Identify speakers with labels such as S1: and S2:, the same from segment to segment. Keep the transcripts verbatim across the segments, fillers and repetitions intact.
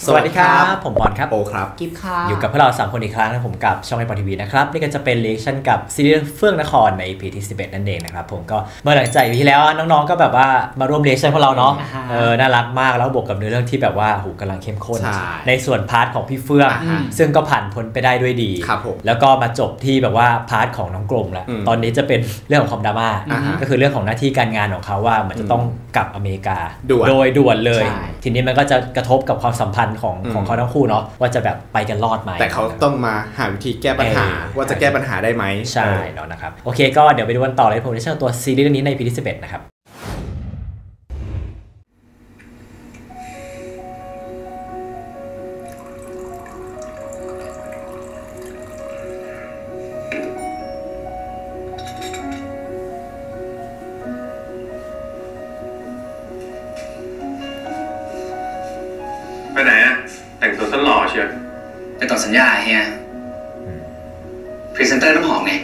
S1: สวัสดีครับผมบอลครับ
S2: โอครับ
S3: กิฟค่ะ
S1: อยู่กับพวกเราสามคนอีกครั้งนะผมกับช่องไอปอทีวีนะครับนี่ก็จะเป็นเรีแอคชั่นกับซีรีส์เฟื่องนครใน อี พี ที่สิบเอ็ดนั่นเองนะครับผมก็เมื่อหลังจาก อี พี ที่แล้วน้องๆก็แบบว่ามาร่วมเรีแอคชั่นพวกเราเนาะเออน่ารักมากแล้วบวกกับเนื้อเรื่องที่แบบว่าหูกำลังเข้มข้นในส่วนพาร์ทของพี่เฟื่องซึ่งก็ผ่านพ้นไปได้ด้วยดีแล้วก็มาจบที่แบบว่าพาร์ทของน้องกลมแล้วตอนนี้จะเป็นเรื่องของคอมดราม่าก็คือเรื่องของหน้าที่การงานของเขาว่ามันจะต้องกลับอเมริกาโดยด่วนเลยทีนี้มันก็จะกระทบกับความสัมพันธ์ของของเขาทั้งคู่เนาะว่าจะแบบไปกันรอดไหม
S2: แต่เขาต้องมาหาวิธีแก้ปัญหาว่าจะแก้ปัญหาได้ไหม
S1: ใช่เนาะนะครับโอเคก็เดี๋ยวไปดูกันต่อเลยผมจะเชื่อตัวซีรีส์เรื่องนี้ใน อี พี ที่สิบเอ็ดนะครับ
S4: ไปไหนอะแต่งตัวซะหล่อเชียว
S5: ไปต่อสัญญาเฮียพรีเซนเตอร์น้ำหอมไง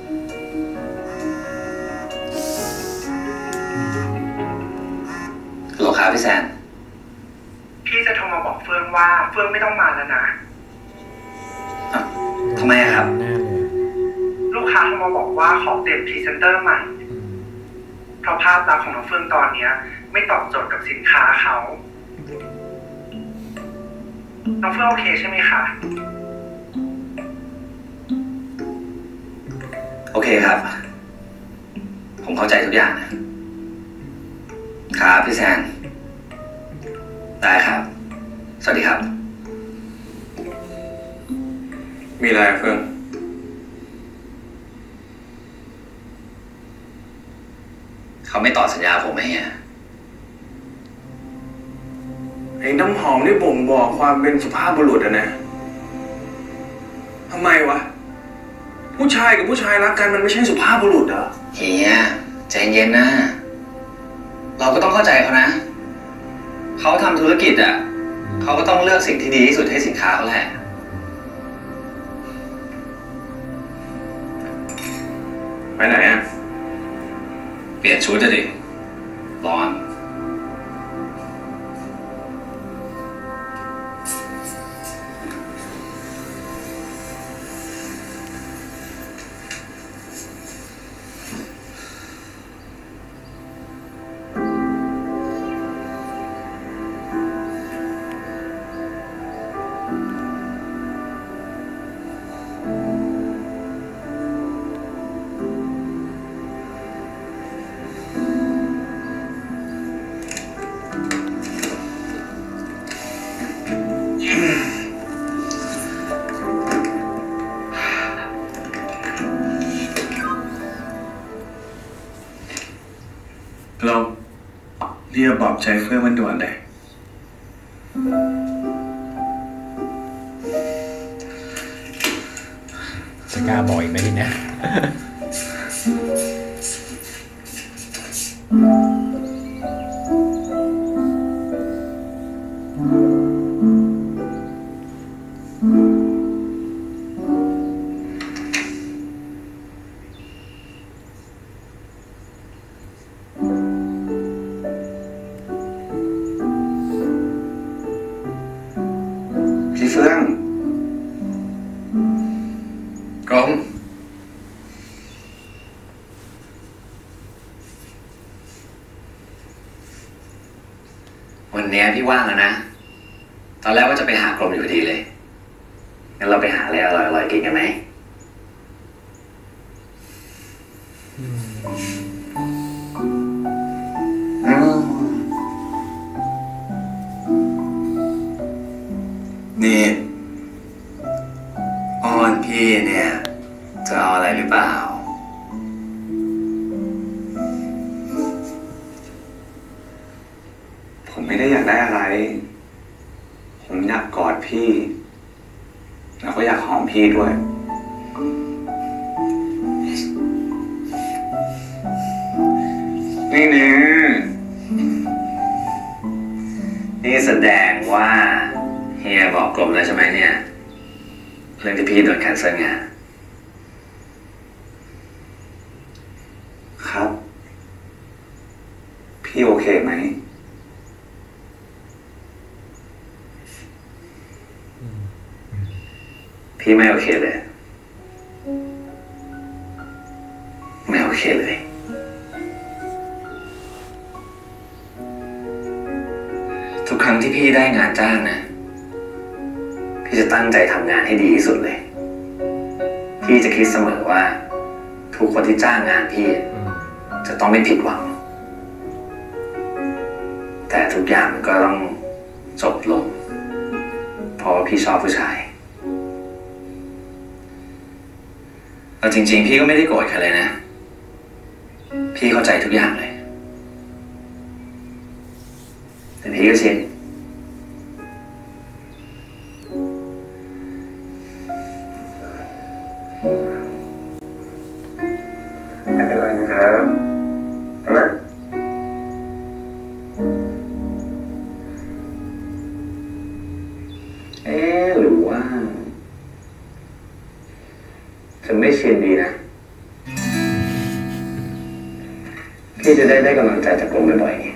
S5: ฮัลโหลครับพี่แซน
S6: พี่จะโทรมาบอกเฟื่องว่าเฟื่องไม่ต้องมาแล้วนะ
S5: ทำไมครับ
S6: ลูกค้าโทรมาบอกว่าขอเปลี่ยนพรีเซนเตอร์ใหม่เพราะภาพลักษณ์ของน้องเฟื่องตอนนี้ไม่ตอบโจทย์กับสินค้าเขาน้องเฟื่องโอเคใช่ไหมคะ
S5: โอเคครับผมเข้าใจทุกอย่างนะครับพี่แซนได้ครับสวัสดีครับ
S4: มีอะไรเฟื่อง
S5: เขาไม่ต่อสัญญาผมไหมเฮีย
S4: ไอ้น้ำหอมนี่บ่งบอกความเป็นสุภาพบุรุษอะนะทำไมวะผู้ชายกับผู้ชายรักกันมันไม่ใช่สุภาพบุรุษเหรอ
S5: เฮียใจเย็นนะเราก็ต้องเข้าใจเขานะเขาทำธุรกิจอ่ะเขาก็ต้องเลือกสิ่งที่ดีที่สุดให้สินค้าเขาแหละ
S4: ไปไหนอ่ะ
S5: เปลี่ยนชุดจะดิร้อน
S4: เราเรียกบอกใจเฟื่องมันด่วนเลย
S1: จะกล้าบอกอีกไหมทีเนี้ย
S4: พี่เฟื่อง
S5: กลมวันนี้พี่ว่างแล้วนะตอนแรกว่าจะไปหากลมอยู่พอดีเลยงั้นเราไปหาอะไรอร่อยๆกินกันไหมนี่อ้อนพี่เนี่ยจะเอาอะไรหรือเปล่า
S4: ผมไม่ได้อยากได้อะไรผมอยากกอดพี่แล้วก็อยากหอมพี่ด้วยนี่เนี่ย
S5: นี่แสดงว่าเฮียบอกกลมแล้วใช่ไหมเนี่ยเรื่องที่พี่โดนแคนเซิลงาน
S4: ครับ พี่โอเคไหม
S5: พี่ไม่โอเคเลยไม่โอเคเลยทุกครั้งที่พี่ได้งานจ้างนะพี่จะตั้งใจทำงานให้ดีที่สุดเลยพี่จะคิดเสมอว่าทุกคนที่จ้างงานพี่จะต้องไม่ผิดหวังแต่ทุกอย่างมันก็ต้องจบลงเพราะว่าพี่ชอบผู้ชายเอาจริงๆพี่ก็ไม่ได้โกรธใครเลยนะพี่เข้าใจทุกอย่างเลยแต่พี่ก็ชินไม่เป็นไรนะครับนะเอ๊ะหรือว่าจะไม่ชินดีนะพี่จะได้ได้กำลังใจจากลมบ่อยๆไง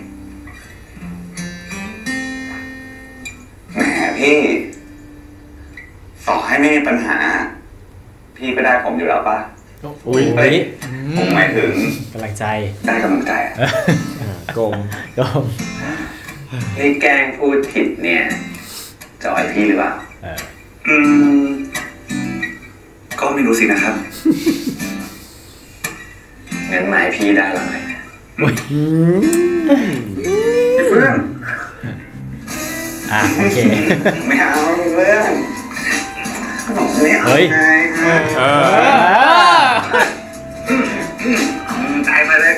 S5: แหมพี่ต่อให้ไม่มีปัญหาพี่ก็ได้ผมอยู่แล้วป่ะ
S1: อุ้ย
S5: เฮ้ยผมหมายถึง
S1: กำลังใจ
S5: ได้กำลังใจอะ
S2: กง
S1: ก็
S5: นี่แกล้งพูดผิดเนี่ยจะอ่อยพี่หรือเปล่า
S1: เออ
S5: อืมก็ไม่รู้สินะครับงั้นหมายพี่ได้หรือไม่พี่เฟื่อง
S1: อ่ะโอเค
S5: ไม่เอาเฟื่องไม่เอา
S1: เฮ้ย
S5: ไง
S2: เออ
S5: ใจมาเลย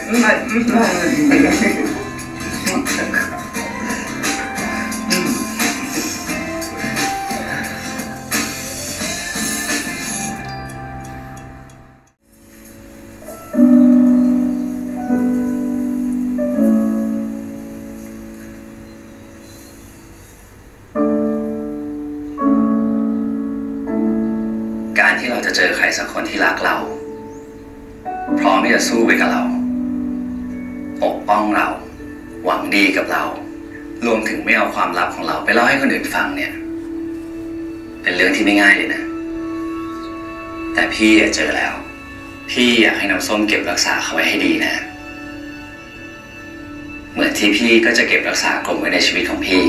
S5: การที่เราจะเจอใครสักคนที่รักเราพร้อมที่จะสู้ไปกับเราปกป้องเราหวังดีกับเรารวมถึงไม่เอาความลับของเราไปเล่าให้คนอื่นฟังเนี่ยเป็นเรื่องที่ไม่ง่ายเลยนะแต่พี่เจอแล้วพี่อยากให้น้ำส้มเก็บรักษาเขาไว้ให้ดีนะเหมือนที่พี่ก็จะเก็บรักษากลมไว้ในชีวิตของพี่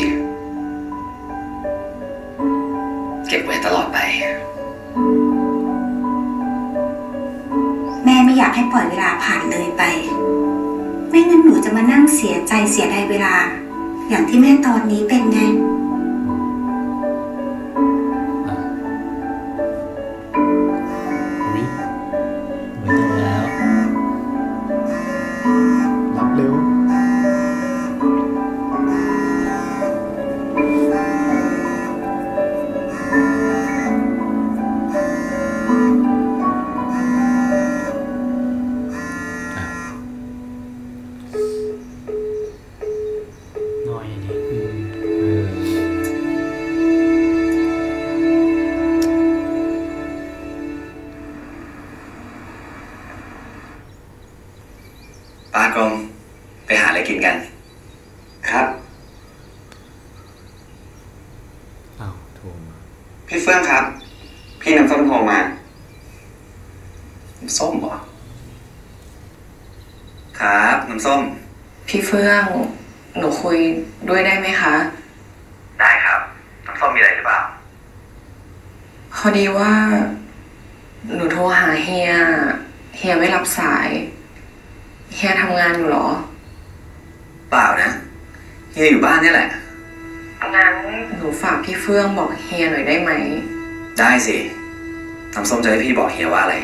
S5: เก็บไว้ตลอดไป
S3: แม่ไม่อยากให้ปล่อยเวลาผ่านเลยไปไม่งั้นหนูจะมานั่งเสียใจเสียดายเวลาอย่างที่แม่ตอนนี้เป็นไง
S1: อุ้ยเหมือนตัวแล้ว
S2: รับเร็ว
S1: หน่อยดิ
S5: ป้ากรมไปหาอะไรกินกันครับ
S2: อ้าวโทรมา
S5: พี่เฟื่องครับ พี่น้ำส้มโทรมาน้ำส้มเหรอครับน้ำส้ม
S7: พี่เฟื่องหนูคุยด้วยได้ไหมคะ
S5: ได้ครับน้ำส้มมีอะไรหรือเปล่า
S7: พอดีว่าหนูโทรหาเฮียเฮียไม่รับสายเฮียทำงานอยู่หรอ
S5: เปล่านะเฮียอยู่บ้านนี่แหละ
S7: งั้นหนูฝากพี่เฟื่องบอกเฮียหน่อยได้ไหม
S5: ได้สิน้ำส้มจะให้พี่บอกเฮียว่าอะไร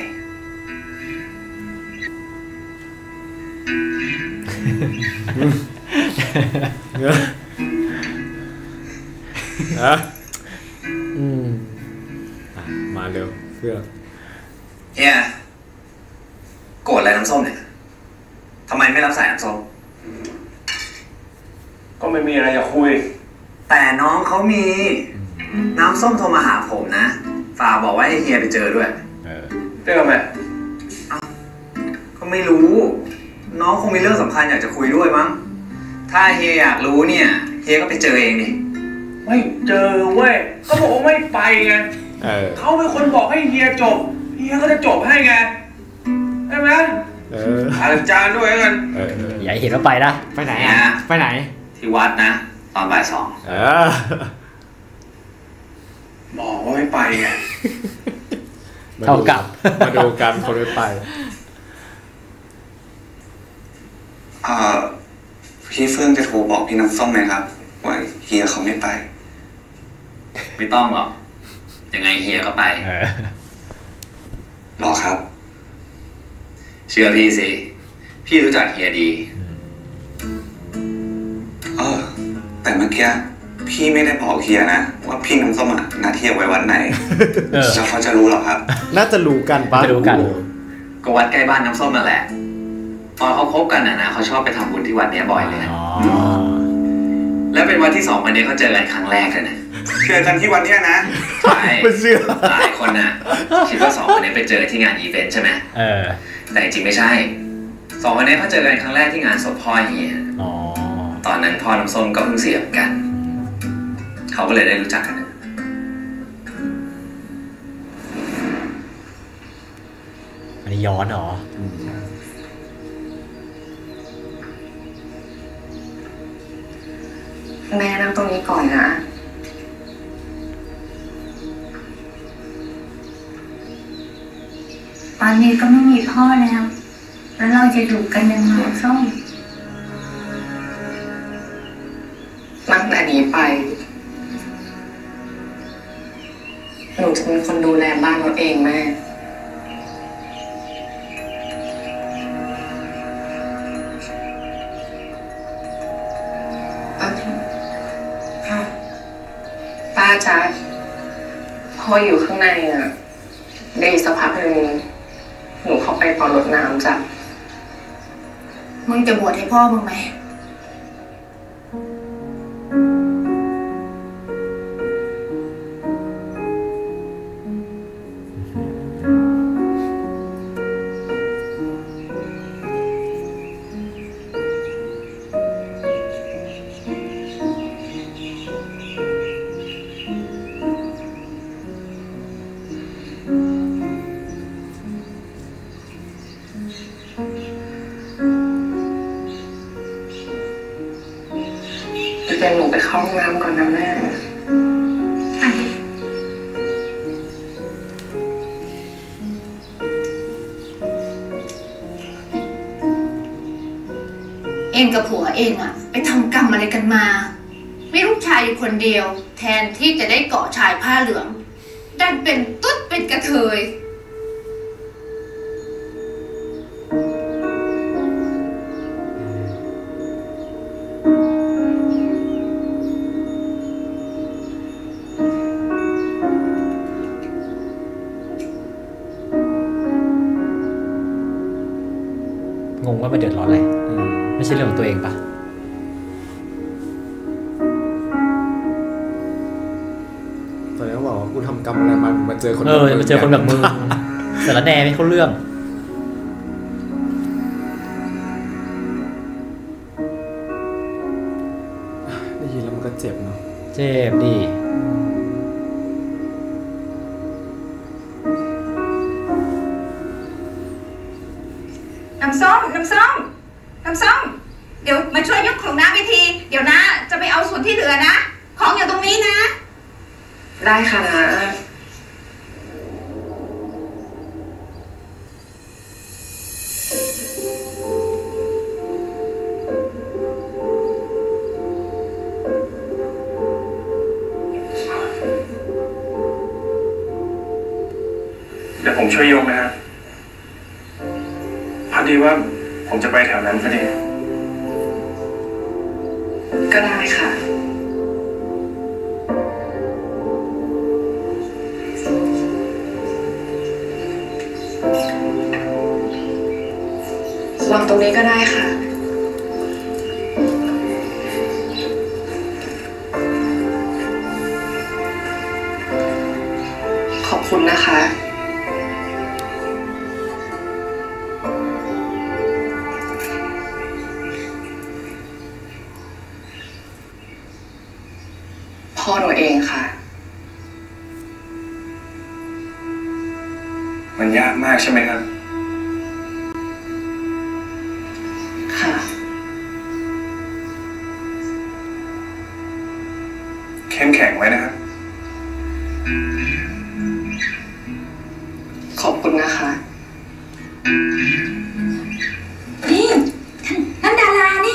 S2: อะอืมอ่ะมาเร็วเพื่อน
S5: เฮียโกรธอะไรน้ำส้มเนี่ยทำไมไม่รับสายน้ำส้ม
S4: ก็ไม่มีอะไรจะคุย
S5: แต่น้องเขามีน้ำส้มโทรมาหาผมนะฝากบอกว่าให้เฮียไปเจอด้วย
S2: เออ
S4: เรื่องอะไร
S5: ก็ไม่รู้น้องคงมีเรื่องสำคัญอยากจะคุยด้วยมั้งถ้าเฮียอยากรู้เนี่ยเฮียก็ไปเจอเองดิ
S4: ไม่เจอเว้ยก็บอกว่าไม่ไปไงเขาเป็นคนบอกให้เฮียจบเฮียก็จะจบให้ไงใช่ไหมเอออาจารย์ด้วยกัน
S1: เอออย่าเห็นว่าไปนะ
S2: ไปไหนอ่ะไปไหน
S5: ที่วัดนะตอนบ่ายสอง
S2: เออ
S4: บอกว่าไม่ไปไง
S1: เท่ากับ
S2: มาดูกันคนไม่ไป
S8: อ่าพี่เฟื่องจะโทรบอกพี่น้ำส้มไหมครับว่าเฮียเขาไม่ไป
S5: ไม่ต้องหรอกยังไงเฮียก็ไป
S8: หรอครับ
S5: เชื่อพี่สิพี่รู้จักเฮียดี
S8: เออแต่เมื่อกี้พี่ไม่ได้บอกเฮียนะว่าพี่น้ำส้มอ่ะนัดเฮียไว้วัดไหนแล้วเขาจะรู้หรอครับ
S2: น่าจะรู้กันปะ
S1: จะรู้กัน
S5: ก็วัดใกล้บ้านน้ำส้มนั่นแหละตอนเขาคบกันน่ะนะเขาชอบไปทำบุญที่วัดเนี้ยบ่อยเลยแล้วเป็นวันที่สองวันนี้เขาเจอกันครั้งแรกเลยนะ
S8: เจอกันที่วันนี้นะ
S5: ใช่หลายคนน่ะคิดว่าสองวันนี้ไปเจอที่งานอีเวนต์ใช่ไหม
S1: เออ
S5: แต่จริงไม่ใช่สองวันนี้เขาเจอกันครั้งแรกที่งานศพพ่อเฮียตอนนั้นพ่อน้ำส้มก็เพิ่งเสียเหมือนกันเขาก็เลยได้รู้จักกัน
S1: อันนี้ย้อนเหรอ
S7: แม่นั่งตรงนี้ก่อนนะ
S3: ตอนนี้ก็ไม่มีพ่อแล้วแล้วเราจะอยู่กันยังไงส้ม
S7: ตั้งแต่นี้ไปหนูจะเป็นคนดูแลบ้านเราเองแม่ป้าจ๊ะพ่ออยู่ข้างในอ่ะได้สักพักหนึ่งหนูเข้าไปปอรดน้ำจ้ะ
S3: มึงจะบวชให้พ่อมึงไหม
S7: เดี๋ยวหนูไปเข้าห้องน้ำก่อนนะแม่
S3: เองกับผัวเองอะไปทำกรรมอะไรกันมามีลูกชายอยู่คนเดียวแทนที่จะได้เกาะชายผ้าเหลืองดันเป็นตุ๊ดเป็นกระเทย
S1: งงว่ามันเดือดร้อนอะไรไม่ใช่เรื่องของตัวเองปะ
S2: ตอนนี้เขาบอกว่ากูทำกรรมอะไรมามาเจอคน
S1: เออมาเจอคนแบบมึงสารแหน่ไม่เข้าเรื่อง
S2: ได้ยินแล้วมันก็เจ็บเนาะ
S1: เจ็บดิ
S3: น้ำส้มน้ำส้มน้ำส้มเดี๋ยวมาช่วยยกของน้ำไปทีเดี๋ยวนะจะไปเอาส่วนที่เหลือนะของอยู่ตรงนี้นะ
S7: ได้ค่ะนะ
S4: เดี๋ยวผมช่วยยกนะฮะพอดีว่าผมจะไปแถวนั้นพอดี
S7: ก็ได้ค่ะวางตรงนี้ก็ได้ค่ะขอบคุณนะคะพ่อหนูเองค่ะ
S4: มันยากมากใช่ไหมครับ
S7: ค่ะ
S4: เข้มแข็งไว้นะครับ
S7: ขอบคุณนะคะ
S3: นี่ท่านดารานี่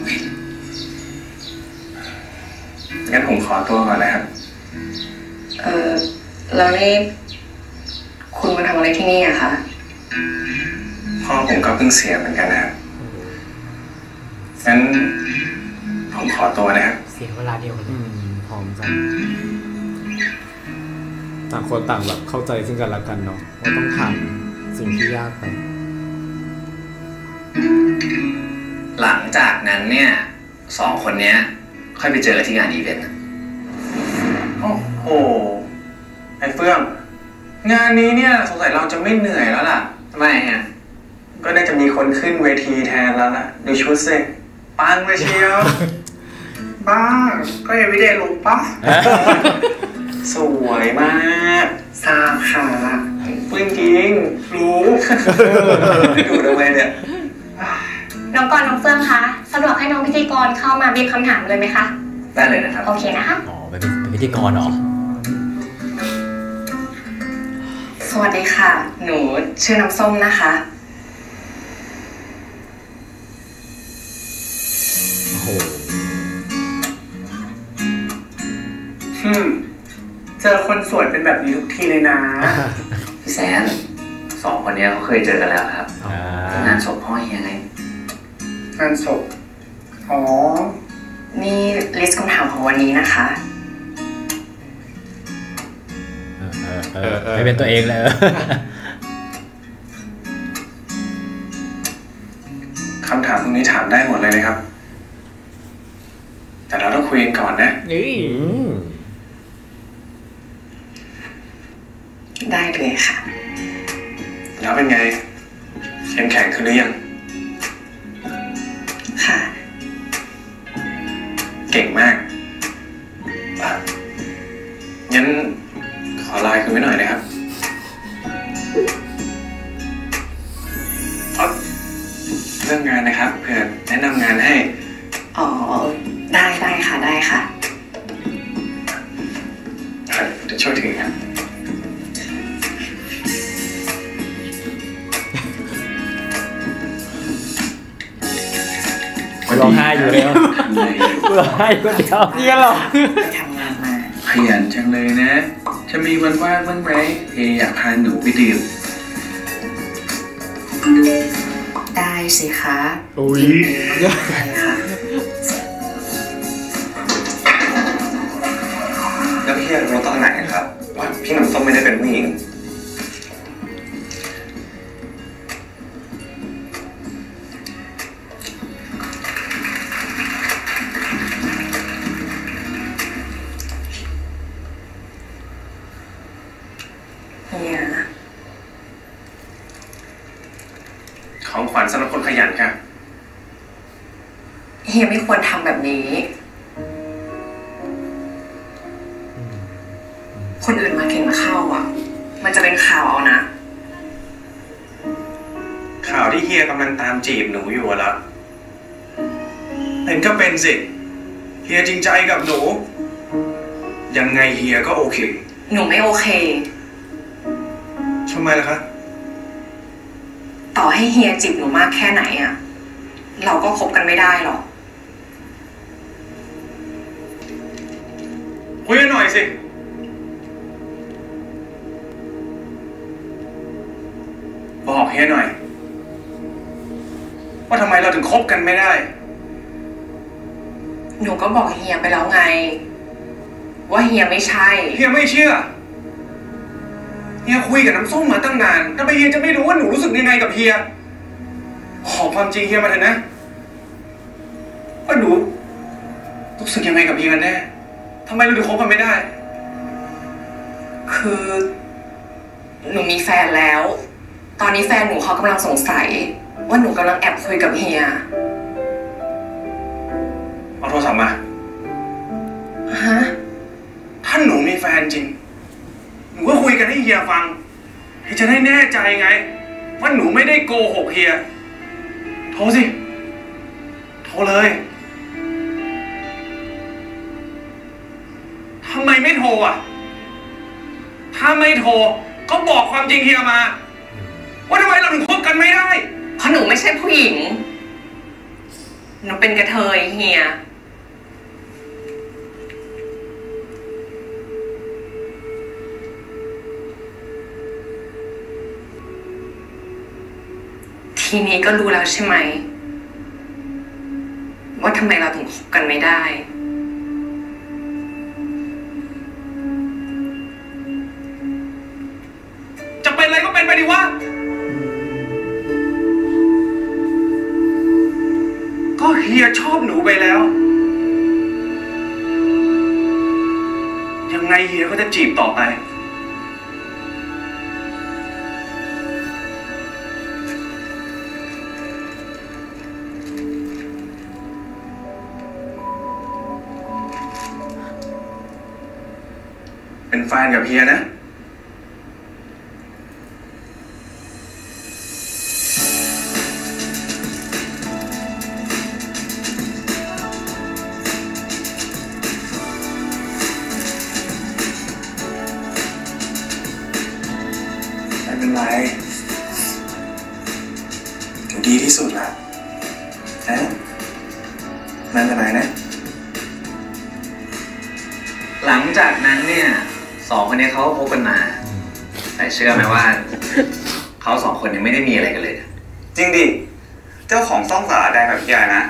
S4: งั้นผมขอตัวก่อนนะครับ
S7: เออแล้วนี่คุณมาทำอะไรที่นี่อะคะ
S4: พ่อผมก็เพิ่งเสียเหมือนกันนะครับ งั้นผมขอตัวนะครับ
S2: เสียเวลาเดียวกันเลยพร้อมจังต่างคนต่างแบบเข้าใจซึ่งกันและกันเนาะว่าต้องผ่านสิ่งที่ยากไป
S5: หลังจากนั้นเนี่ยสองคนเนี้ยค่อยไปเจอที่งานอีเวนต์
S4: โอ้โห ไอ้เฟื่อง งานนี้เนี่ยสงสัยเราจะไม่เหนื่อยแล้วล่ะ
S5: ทำไมฮะ
S4: ก็น่าจะมีคนขึ้นเวทีแทนแล้วล่ะ ดูชุดสิปังเลยเชียว
S6: บ้าก็ยังไม่ได้ลงปะ
S4: สวยมาก
S6: ทราบค่ะ
S4: เฟื่องจริง รู้ ดูทำไมเนี่ย
S9: น้องกรณ์น้องเฟื่องคะสะดวกให้น้องพิธีกรเข้ามาบีบคำถามเลยไหมคะ
S5: ได้เลยนะครับ
S9: โอเคนะคะ
S1: อ๋อเป็นเป็นพิธีกรเหรอ
S7: สวัสดีค่ะ หนูชื่อน้ำส้มนะคะ
S2: โอ้โห
S6: อืม เจอคนสวยเป็นแบบนี้ทุกทีเลยนะ
S5: พี่แซนสองคนเนี้ยเขาเคยเจอกันแล้วครับ
S1: อ่า
S5: งานศพพ่อเฮียไง
S6: งานศพ อ๋อ
S7: นี่ลิสต์คำถามของวันนี้นะคะ
S1: เออเออเออไม่เป็นตัวเองเลย
S4: คำถามตรงนี้ถามได้หมดเลยนะครับ แต่เราต้องคุยกันก่อนนะ
S2: นี่
S1: อืม
S7: ได้เลยค่ะ
S4: แล้วเป็นไงเข้มแข็งขึ้นหรือยัง
S7: ค่ะ
S4: เก่งมากอ่ะงั้นขอไลน์คุณไว้หน่อยนะครับอ๋อเรื่องงานนะครับเผื่อแนะนำงานให้
S7: อ๋อ ได้ได้ค่ะ ได้ค่ะ
S4: เดี๋ยวช่วยถือครับ
S1: ร้องไห้อยู่เลยร้องไห้คนเดียวนี่กันหรอ
S7: ไปทำงานมา
S4: ขยันจังเลยนะ จะมีวันว่างบ้างไหมเออยากพาหนูไปดื่ม
S7: ได้สิคะ
S2: อุ้ย
S7: ได้ค่ะ
S8: แล้วพี่รู้ตอนไหนครับ ว่าพี่น้ำส้มไม่ได้เป็นผู้หญิง
S7: เฮีย
S4: ของขวัญสำหรับคนขยันค่ะ
S7: เฮียไม่ควรทำแบบนี้ คนอื่นมากินข้าวอ่ะ มันจะเป็นข่าวเอานะ
S4: ข่าวที่เฮียกำลังตามจีบหนูอยู่อะละเห็นก็เป็นสิ เฮียจริงใจกับหนู ยังไงเฮียก็โอเค
S7: หนูไม่โอเค
S4: ทำไมล่ะคะ
S7: ต่อให้เฮียจีบหนูมากแค่ไหนอ่ะ เราก็คบกันไม่ได้หรอก
S4: คุยกันหน่อยสิ บอกเฮียหน่อย ว่าทำไมเราถึงคบกันไม่ได้
S7: หนูก็บอกเฮียไปแล้วไง ว่าเฮียไม่ใช่
S4: เฮียไม่เชื่อ เฮียคุยกับน้ำส้มมาตั้งนานทำไมเฮียจะไม่รู้ว่าหนูรู้สึกยังไงกับเฮียบอกความจริงเฮียมาเถอะนะ ว่าหนูรู้สึกยังไงกับเฮียกันแน่ทำไมเราถึงคบกันไม่ได้
S7: คือ หนูมีแฟนแล้ว ตอนนี้แฟนหนูเขากำลังสงสัย ว่าหนูกำลังแอบคุยกับเฮีย
S4: เอาโทรศัพท์มา
S7: ฮะ
S4: ถ้าหนูมีแฟนจริง หนูก็คุยกันให้เฮียฟังเฮียจะได้แน่ใจไงว่าหนูไม่ได้โกหกเฮียโทรสิโทรเลยทำไมไม่โทรอ่ะถ้าไม่โทรก็บอกความจริงเฮียมาว่าทำไมเราถึงคบกันไม่ได้
S7: เพราะหนูไม่ใช่ผู้หญิงหนูเป็นกระเทยเฮียทีนี้ก็รู้แล้วใช่ไหมว่าทำไมเราถึงคบกันไม่ได้
S4: จะเป็นอะไรก็เป็นไปดิวะก็เฮียชอบหนูไปแล้วยังไงเฮียก็จะจีบต่อไปเป็นแฟนกับเฮียนะไม่เป็นไรอยู่ดีที่สุดละนะนั่นเป็นไรนะ
S5: หลังจากนั้นเนี่ยสองคนนี้เขาพบกันมาแต่เชื่อไหมว่าเขาสองคนยังไม่ได้มีอะไรกันเลย
S8: จริงดิเจ้าของซ่องสาแดงแบบพี่ยายนะ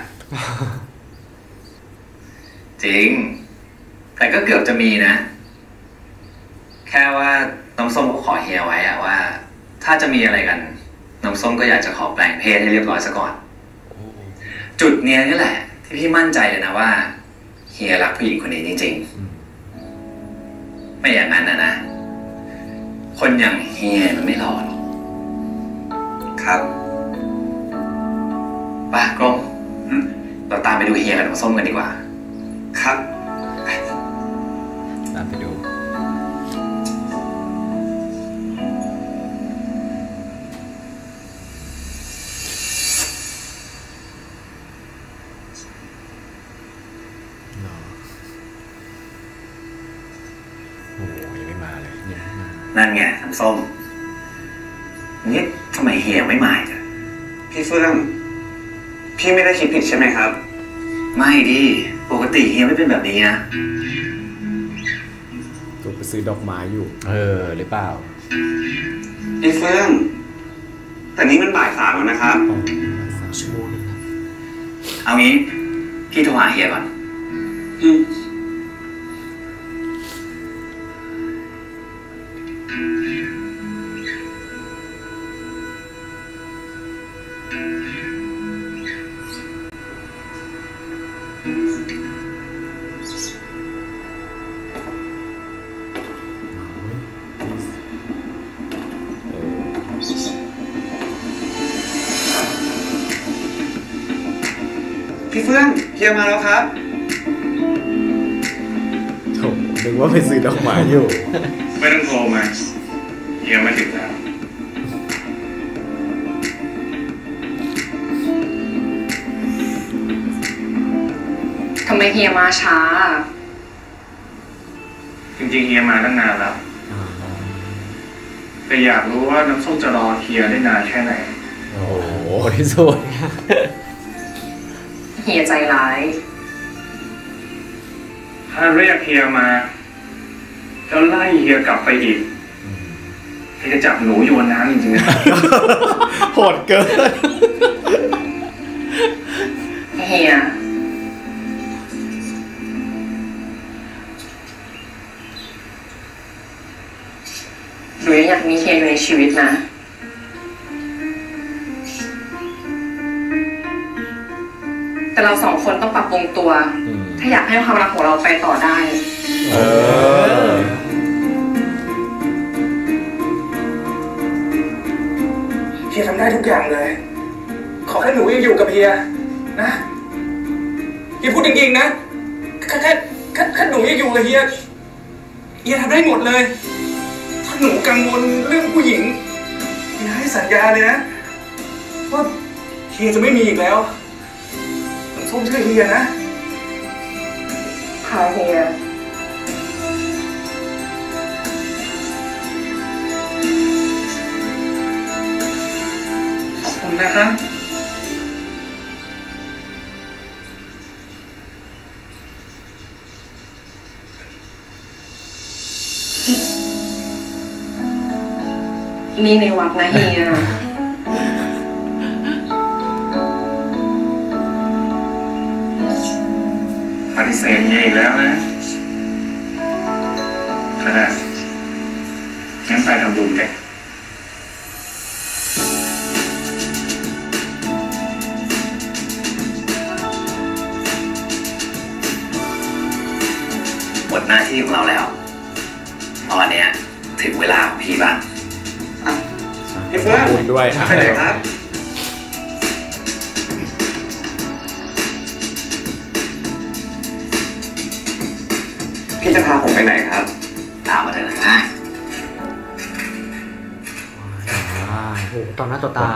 S5: จริงแต่ก็เกือบจะมีนะแค่ว่าน้องส้มก็ขอเฮียไว้อะว่าถ้าจะมีอะไรกันน้องส้มก็อยากจะขอแปลงเพศให้เรียบร้อยซะก่อนจุดเนี้ยนี่แหละที่พี่มั่นใจเลยนะว่าเฮียรักผู้หญิงคนนี้จริงๆไม่อย่างนั้นนะนะคนอย่างเฮียมันไม่รอหรอก
S8: ครับ
S5: ป่ะกรมเราตามไปดูเฮียกับน้องส้มกันดีกว่า
S8: ครับ
S1: ตามไปดู
S5: นั่นไงน้ำส้มนี่ทำไมเฮียไม่มาจ้ะ
S8: พี่เฟื่องพี่ไม่ได้คิดผิดใช่ไหมครับ
S5: ไม่ดิปกติเฮียไม่เป็นแบบนี้นะ
S2: ตัวไปซื้อดอกไม้อยู่
S1: เออหรือเปล่า
S8: พี่เฟื่องแต่นี้มันบ่ายสามแล้วนะครับ
S2: ชั่วโมงนึงครับ
S5: เอางี้พี่โทรหาเฮียก่อน
S8: อืมพี่เฟื่องเฮียมาแล้วครับ
S2: โถนึกว่าไปซื้อดอกไม้อยู่
S4: ไม่ต้องโทรมาเฮียมาถึงแล้ว
S7: ทำไมเฮียมาช้า
S4: จริงๆเฮียมาตั้งนานแล้วแต่อยากรู้ว่าน้ำส้มจะรอเฮียได้นานแค่ไหน
S1: โอ้โหที่สุด
S7: เฮียใจร้าย
S4: ถ้าเรียกเฮียมาแล้วไล่เฮียกลับไปอีกเฮียจะจับหนูโยนน้ำจริงๆนะ
S2: โหดเกิน
S7: เฮียหนูอยากมีเฮียอยู่ในชีวิตนะแต่เราสองคนต้องปรับปรุงตัวถ้าอยากให้ความรักของเราไปต่อได้เออ
S4: เฮียทำได้ทุกอย่างเลยขอแค่หนูยังอยู่กับเฮียนะเฮียพูดจริงๆนะแค่แค่แค่แค่หนูยังอยู่กับเฮียเฮียทำได้หมดเลยถ้าหนูกังวลเรื่องผู้หญิงเฮียให้สัญญาเลยนะว่าเฮียจะไม่มีอีกแล้วน้ำส้มเชื่อเฮียนะ
S7: ค่ะเฮีย
S4: ขอบคุณนะครับ
S7: นี่ในวัดนะเฮีย
S4: ปฏิเสธเฮียอีกแล้วนะก็ได้งั้นไปทำบุญกัน
S5: หมดหน้าที่ของเราแล้วตอนนี้ถึงเวลาของพี่บ้าง
S4: พี่เฟื่อง
S2: ด้วย
S4: ไปไหนครับ
S8: พี่จะพาผมไปไหนครับ
S5: ตามมาเถอะนะ
S1: โอ้ตอนหน้าต่อตา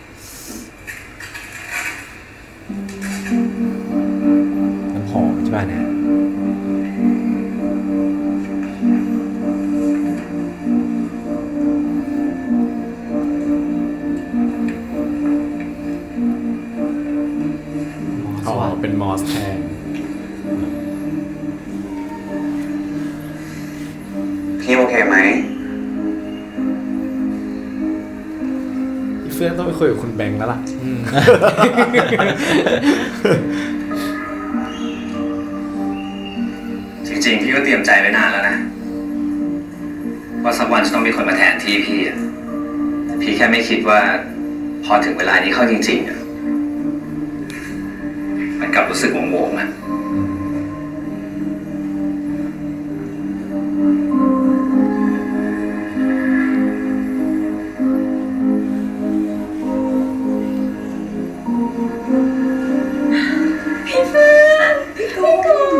S1: น้ำหอมใช่ป่ะเนี่ย
S2: อ๋อเป็นมอสแทน
S8: พี่โอเคไหม
S2: อีเฟื่องต้องไปคุยกับคุณแบงค์แล้วล่ะ
S5: จริงๆพี่ก็เตรียมใจไว้นานแล้วนะว่าสักวันจะต้องมีคนมาแทนที่พี่อะพี่แค่ไม่คิดว่าพอถึงเวลานี้เข้าจริงๆอะมันกลับรู้สึกโงงๆนะ
S7: พี่เฟื่องพี่กุ้ง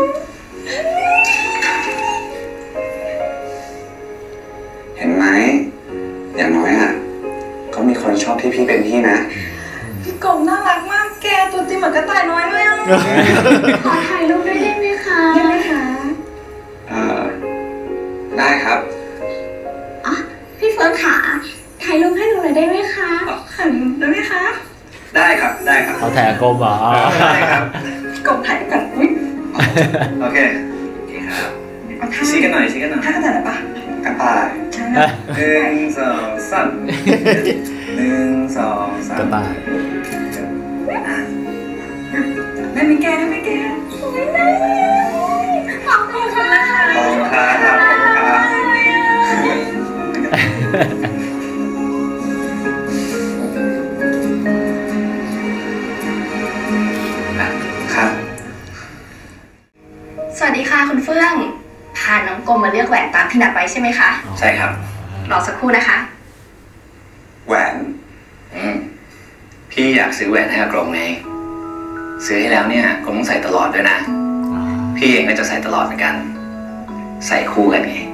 S8: เห็นไหมอย่างน้อยอ่ะก็มีคนชอบที่พี่เป็นพี่นะ
S7: พี่กบน่ารักมากแกตัวจริงเหมือนกระต่ายน้อยเลยอ่ะขอถ่ายรูปด้วยได้ไหมคะได้ไหมคะ
S8: เอ่อ ได้ครับ
S9: อ๋อพี่เฟิร์นขาถ่ายรูปให้หนูหน่อยได้ไหมคะ
S7: ถ่ายรูปได้ไหมคะ
S4: ได้ครับได้ครับ
S1: เอาแถกลมเหรอ
S4: ได้ครับ
S7: พี่กบถ่ายกันอุ้ย
S4: โอเคโอเคครับชี้กันหน่อยชี้กันหน่อย
S7: ถ้ากันแต่ไหนปะ
S8: กระต่าย
S7: ใช่
S4: หนึ่งสองสามหนึ่งสองสาม
S2: กระต่าย
S7: ได้ไหมแกได้ไหมแกไม่ได้ขอบคุณค่ะ
S8: ขอบคุณครับขอบคุณครับครับ
S9: สวัสดีค่ะคุณเฟื่องพาน้องกลมมาเลือกแหวนตามที่นัดไว้ใช่ไหมคะ
S5: ใช่ครับ
S9: รอสักครู่นะคะ
S8: แหวน
S5: อืมพี่อยากซื้อแหวนให้อากรงไงซื้อให้แล้วเนี่ยกรงต้องใส่ตลอดด้วยนะพี่เองก็จะใส่ตลอดเหมือนกัน ใส่คู่กันไง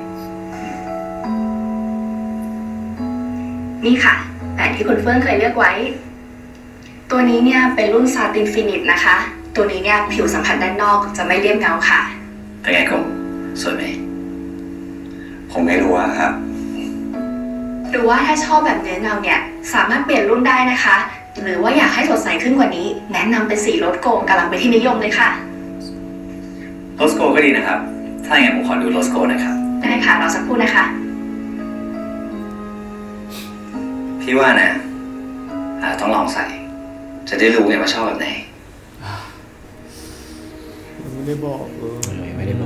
S9: นี่ค่ะแหวนที่คุณเฟื่องเคยเลือกไว้ ตัวนี้เนี่ยเป็นรุ่นซาตินฟินิตนะคะ ตัวนี้เนี่ยผิวสัมผัสด้านนอกจะไม่เรียบเงาค่ะ
S5: เป็นไงกรงสวยไหม
S8: ผมไม่รู้อะครับ
S9: หรือว่าถ้าชอบแบบเนื้อเงาเนี่ยสามารถเปลี่ยนรุ่นได้นะคะ หรือว่าอยากให้สดใสขึ้นกว่านี้ แนะนำเป็นสีโรสโกลด์กำลังเป็นที่นิยมเลยค่ะ
S5: โรสโกก็ดีนะครับ ถ้าอย่างนั้นผมขอดูโรสโกนะครับ
S9: ได้ค่ะรอสักครู่นะคะ
S5: พี่ว่านะอาต้องลองใส่ จะได้รู้ไงว่าชอบแบบไหน
S2: ไม่ได้บอกเออ
S1: ไม่ได้บอก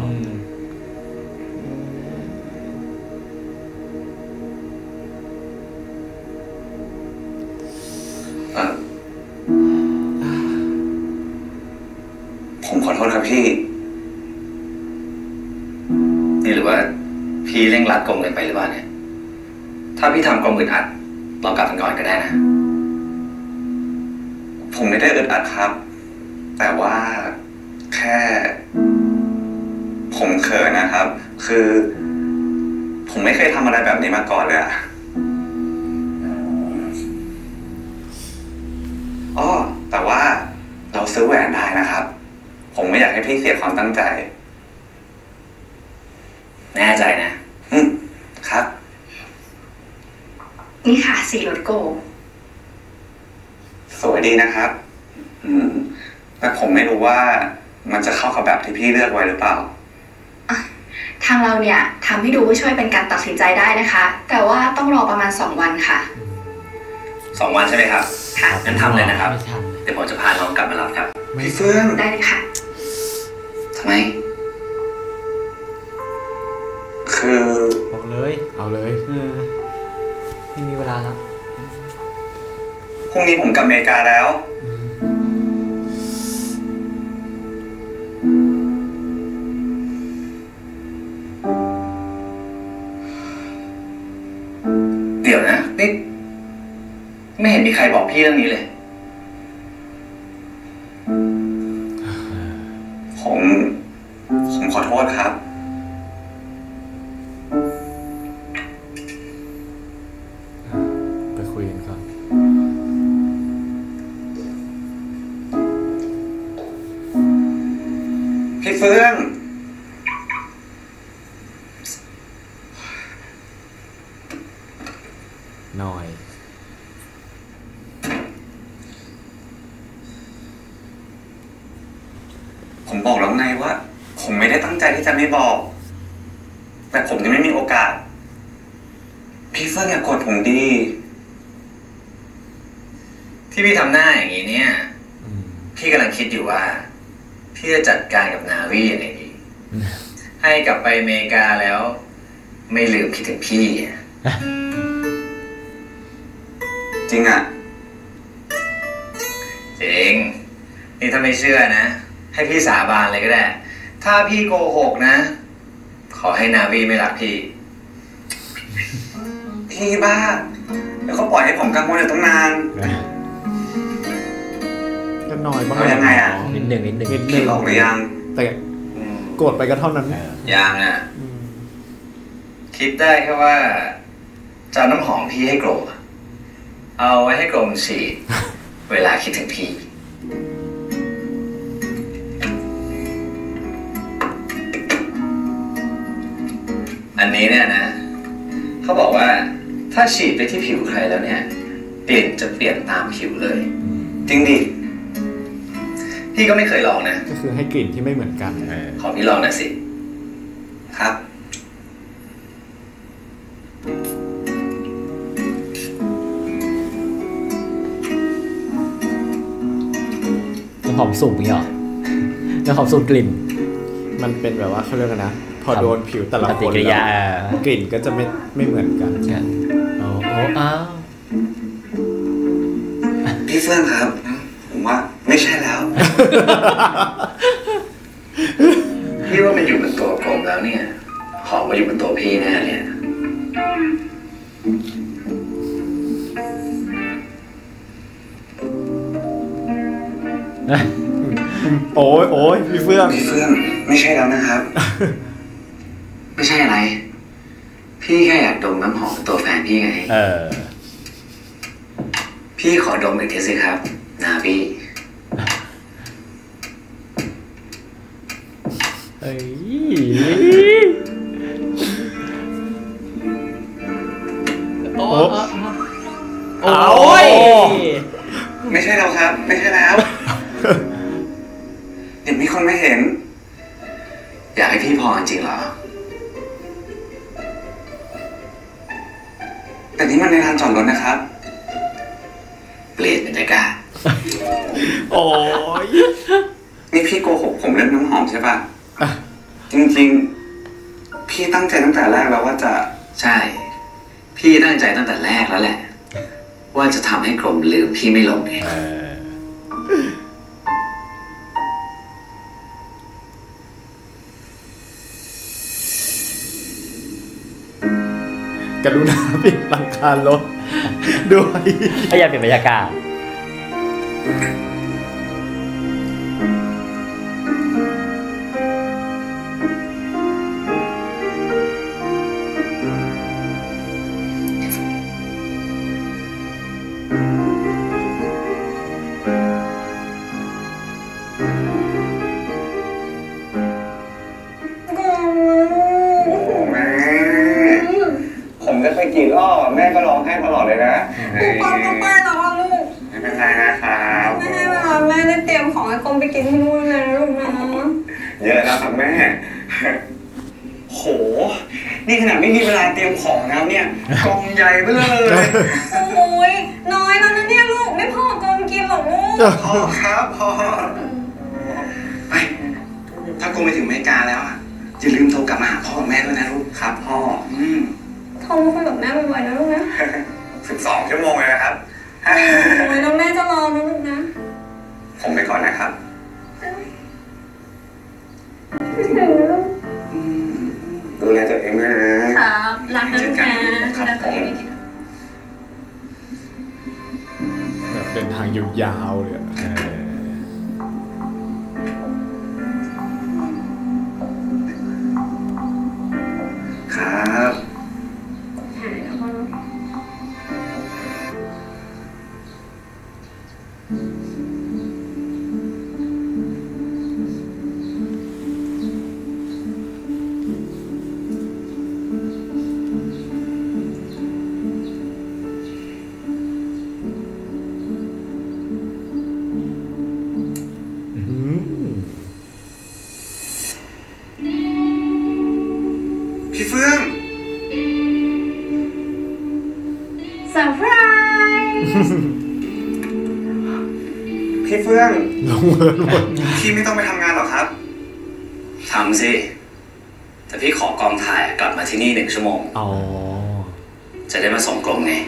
S8: เอ่อผมขอโทษครับพี่
S5: นี่หรือว่าพี่เร่งรัดกรงเกินไปหรือเปล่าเนี่ย ถ้าพี่ทำกรงอึดอัดเรากลับกันก่อนก็ได้นะ
S8: ผมไม่ได้อึดอัดครับ แต่ว่าแค่ ผมเขินนะครับ คือ ผมไม่เคยทำอะไรแบบนี้มาก่อนเลยอะซื้อแหวนได้นะครับผมไม่อยากให้พี่เสียความตั้งใจ
S5: แน่ใจนะ
S8: อืมครับ
S9: นี่ค่ะสีรถโก
S8: สวยดีนะครับอืมแต่ผมไม่รู้ว่ามันจะเข้ากับแบบที่พี่เลือกไว้หรือเปล่า
S9: ทางเราเนี่ยทำให้ดูว่าช่วยเป็นการตัดสินใจได้นะคะ แต่ว่าต้องรอประมาณสองวันค่ะ
S5: สองวันใช่ไหมครับ
S9: ค่ะ
S5: งั้นทำเลยนะครับเดี๋ยวผมจะพาน้องกลับมารับครับ
S8: พี่เฟื่อง
S9: ได้เลยค่ะ
S5: ทำไม
S8: คือ
S2: บอกเลยเอาเลย
S1: ไม่มีเวลาแล้ว
S8: พรุ่งนี้ผมกลับอเมริกาแล้ว
S5: เดี๋ยวนะนี่ไม่เห็นมีใครบอกพี่เรื่องนี้เลย
S8: ผมผมขอโทษครับ
S2: ไปคุยกันก่อน
S8: พี่เฟื่อง
S2: หน่อย
S8: ผมบอกแล้วไงว่าผมไม่ได้ตั้งใจที่จะไม่บอกแต่ผมยังไม่มีโอกาสพี่เฟื่องอย่ากดผมดี
S5: ที่พี่ทำหน้าอย่างนี้เนี่ยพี่กำลังคิดอยู่ว่าพี่จะจัดการกับนาวียังไงดีให้กลับไปอเมริกาแล้วไม่ลืมคิดถึงพี่
S8: จริงอ่ะ
S5: จริงนี่ถ้าไม่เชื่อนะให้พี่สาบานเลยก็ได้ถ้าพี่โกหกนะขอให้นาวีไม่รักพี่
S8: พี่บ้าแล้วเขาปล่อยให้ผมกังวลอยู่ตั้งนาน
S2: ก็น้อยบ้าง
S8: ยังไงอ่ะ
S1: นิดหนึ่งนิดหนึ่ง
S2: นิดหนึ่ง
S8: พี่หลอกหรือยัง
S2: แต่โกรธไปก็เท่านั้น
S5: ยังอ่ะคิดได้แค่ว่าจะน้ำหอมพี่ให้โกรธเอาไว้ให้กรมฉีดเวลาคิดถึงพี่อันนี้เนี่ยนะเขาบอกว่าถ้าฉีดไปที่ผิวใครแล้วเนี่ยกลิ่นจะเปลี่ยนตามผิวเลย
S8: จริงดิ
S5: พี่ก็ไม่เคยลองนะ
S2: ก็คือให้กลิ่นที่ไม่เหมือนกัน
S5: ขอพี่ลองหน่อยสิ
S8: ครับ
S1: หอมสูงนี่หรอแล้วหอมสูงกลิ่น
S2: มันเป็นแบบว่าเขาเรียกกันนะพอโดนผิวแต่ละคน
S1: แล้ว
S2: กลิ่นก็จะไม่ไม่เหมือนกัน
S1: โอ้โหอ้าว
S8: พี่เฟื่องครับผมว่าไม่ใช่แล้ว
S5: พี่ว่ามันอยู่บนตัวกลมแล้วเนี่ยหอมมาอยู่บนตัวพี่แน่เลย
S2: โอ้ยโอ้ยพี่เฟื่อง
S8: พี่เฟื่องไม่ใช่แล้วนะครับ
S5: ไม่ใช่อะไรพี่แค่อยากดมน้ำหอมตัวแฟนพี่ไง
S1: เออ
S5: พี่ขอดมอีกทีสิครับนาพี่
S1: เอ้ยโอ้โอ้ย
S8: ไม่ใช่แล้วครับไม่ใช่แล้วเดี๋ยวมีคนไม่เห็น
S5: อยากให้พี่พอจริงเหรอ
S8: แต่นี่มันในลานจอดรถนะครับ
S5: เปลี่ยนบรรยากาศ
S2: โอ้ย
S8: นี่พี่โกหกผมเรื่องน้ำหอมใช่ป่ะจริงๆพี่ตั้งใจตั้งแต่แรกแล้วว่าจะ
S5: ใช่พี่ตั้งใจตั้งแต่แรกแล้วแหละว่าจะทำให้กรมลืมพี่ไม่ลงเอง
S2: กรุณาปิดหลังคารถด้วย
S1: พยายามเปลี่ยนบรรยากาศ
S8: อ้อแม่ก็ร้องให้ตลอดเลยนะ
S7: ปุ๊บปั๊บปุ๊บไปแล้วอ่ะลูก
S8: ไม่เป็นไรนะครับ
S7: ไม่ให้เวลาแม่ได้เตรียมของไอ้กลมไปกินที่นู่นเลยนะลูกนะ
S8: เยอะแล้วครับแม่โหนี่ขนาดไม่มีเวลาเตรียมของนะเนี่ยกองใหญ่ไปเลย
S7: โอ้ยน้อยแล้วนะเนี่ยลูกไม่พอกลมกินหรอกลูก
S8: พอครับพอไปถ้ากลมไปถึงอเมริกาแล้วอ่ะอย่าลืมโทรกลับมาหาพ่อกับแม่ด้วยนะลูกครับพ่ออืม
S7: โทรมาคุยกับแม่บ่อยๆนะลูกนะ
S8: สิบสองชั่วโมงเลยนะครับ
S7: โอ้ยแล้วแม่จะรอนะลูกนะ
S8: ผมไปก่อนนะครับดูแลตัวเองด้วยนะครับ
S7: รักนะลูกนะดูแลตัวเองดีๆ
S2: แบบเดินทางยาวๆเลยอะเออ
S8: ครับ
S7: หายแล้วก็
S8: พี่เฟื่อง
S7: เซอร์ไพรส์
S8: พี่เฟื่อง
S2: ลงเงินหมด
S8: พี่ไม่ต้องไปทำงานหรอครับ
S5: ทำสิแต่พี่ขอกองถ่ายกลับมาที่นี่หนึ่งชั่วโมง
S2: อ๋อ
S5: จะได้มาส่งกลมไง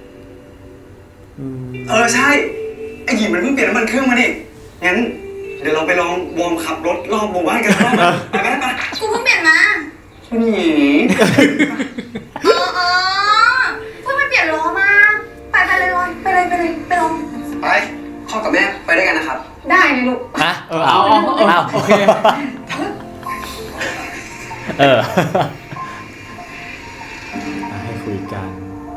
S8: เออใช่ไอหยิบมันเพิ่งเปลี่ยนน้ำมันเครื่องมาดิงั้นเดี๋ยวเราไปลองวอร์มขับรถรอบหมู่บ้านกันรอบนะไปไปไป
S7: กูเพิ่งเปลี่ยนมา
S8: หนี
S7: เออเออเพิ่งไปเปลี่ยนล้อมา ไปไปเลยลอยไปเลยไปเลยไปลอง
S8: ไปพ่อกับแม่ไปด้วยกันนะครับ
S7: ได้เลยลูก
S1: ฮะเออเอาเอาโอเคเออ
S2: ให้คุยกัน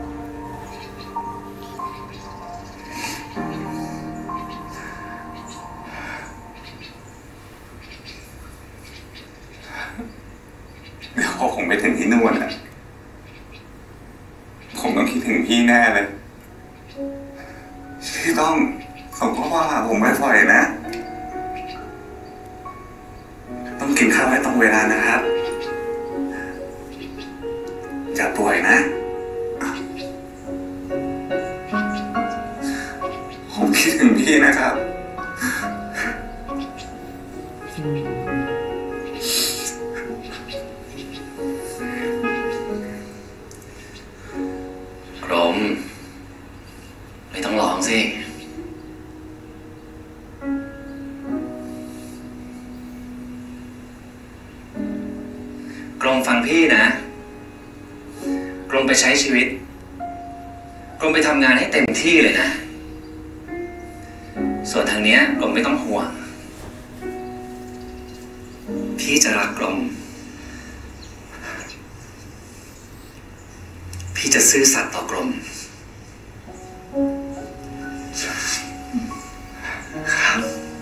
S8: เดี๋ยวพอผมไปถึงที่นู่นอ่ะผมต้องคิดถึงพี่แน่เลยพี่ต้องส่งข้อความหาผมบ่อยๆนะต้องกินข้าวให้ตรงเวลานะครับอย่าป่วยนะผมคิดถึงพี่นะครับ
S5: กรมไม่ต้องร้องสิกรมฟังพี่นะกรมไปใช้ชีวิตกรมไปทำงานให้เต็มที่เลยนะส่วนทางเนี้ยกรมไม่ต้องห่วงพี่จะรักกรมพี่จะซื่อสัตย์ต่อกรมครับ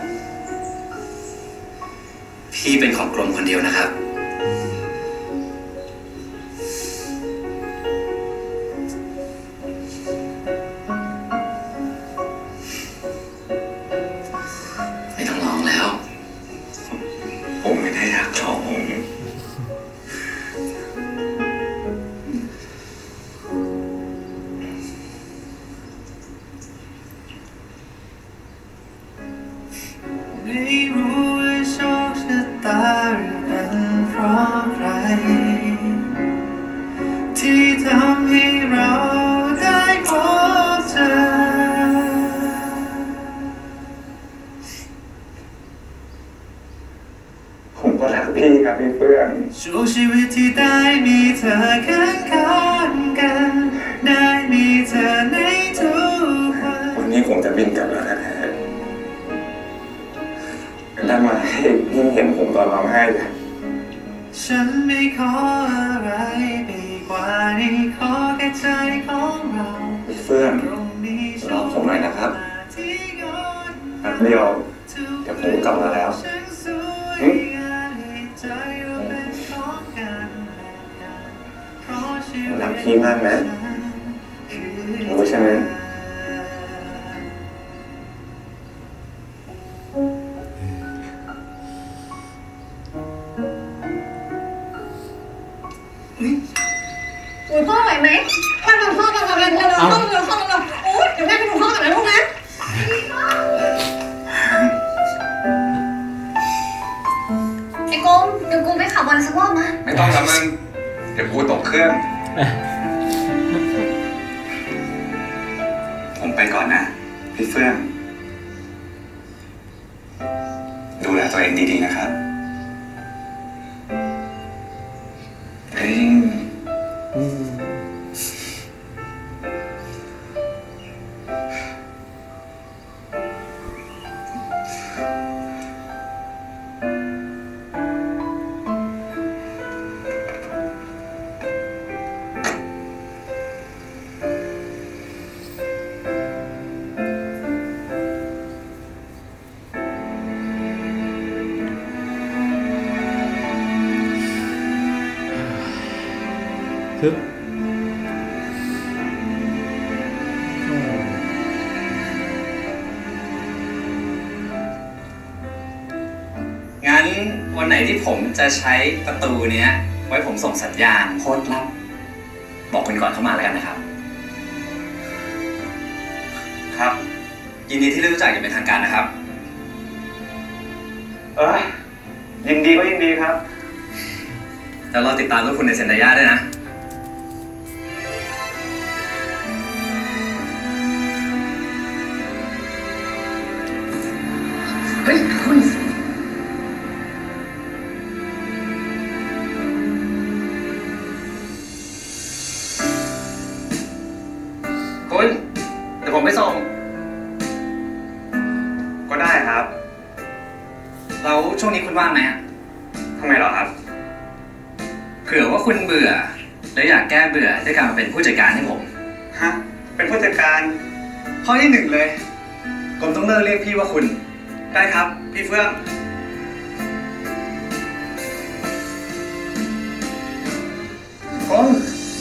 S5: พี่เป็นของกรมคนเดียวนะครับไม่ต้องร้องแล้วผมไม่ได้อยากร้อง
S10: ไม่รู้ว่าโชคชะตาเป็นเพราะใครที่ทำให้เราได้พบเธอ
S8: ผมก็รักพี่ครับพี่เฟื่อง
S10: ช่วงชีวิตที่ได้มีเธอข้างข้างกันได้มีเธอในทุกวัน
S8: วันนี้ผมจะบินกลับแล้วแท้ๆได้มาให้พี่เห็นผมตอนร้องไห้เลย
S10: ฉันไม่ขออะไรไปกว่านี้ขอแค่ใจของเรา
S8: พี่เฟื่อง
S10: ตรงนี้
S8: รอผมหน่อยนะครับ
S10: ที่งด
S8: แป๊บเดียวเดี๋ยวผมกลับมาแล้ว
S10: ฉันสวยงามให้ใจเราเป็นของกันและกันเพราะชีวิต
S8: รักพี่มากนะ
S10: ฉัน
S8: รู้ใช่ไหม
S7: หนูพ่อไหวไหมพ่อทำพ่อกันกันกันเลยพ่อกันพ่อกันโอ้ยเดี๋ยวแม่ไปดูพ่อกันนะลูกนะไอ้กงเดี๋ยวกูไปขับบอลสักรอบมา
S8: ไม่ต้องแล้วมึงเดี๋ยวกูตกเครื่องผมไปก่อนนะพี่เฟื่องดูแลตัวเองดีๆนะครับเฮ้ย
S1: คือ
S5: งั้นวันไหนที่ผมจะใช้ประตูเนี้ยไว้ผมส่งสัญญาณโค้ดลับบอกคุณก่อนเข้ามาแล้วกันนะครับครับยินดีที่ได้รู้จักอย่างเป็นทางการนะครับ
S8: เออยินดีก็ยินดีครับ
S5: แล้วเราติดตามทุกคุณในเซนไดย่าด้วยนะ
S7: เฮ้ยคุณ
S5: คุณเดี๋ยวผมไปส่ง
S8: ก็ได้ครับ
S5: แล้วช่วงนี้คุณว่างไหม
S8: ทำไมหรอครับ
S5: เผื่อว่าคุณเบื่อแล้วอยากแก้เบื่อด้วยการมาเป็นผู้จัดการให้ผม
S8: ฮะเป็นผู้จัดการ
S5: ข้อที่หนึ่งเลยผมต้องเลิกเรียกพี่ว่าคุณได้ครับพี่เฟื่องกง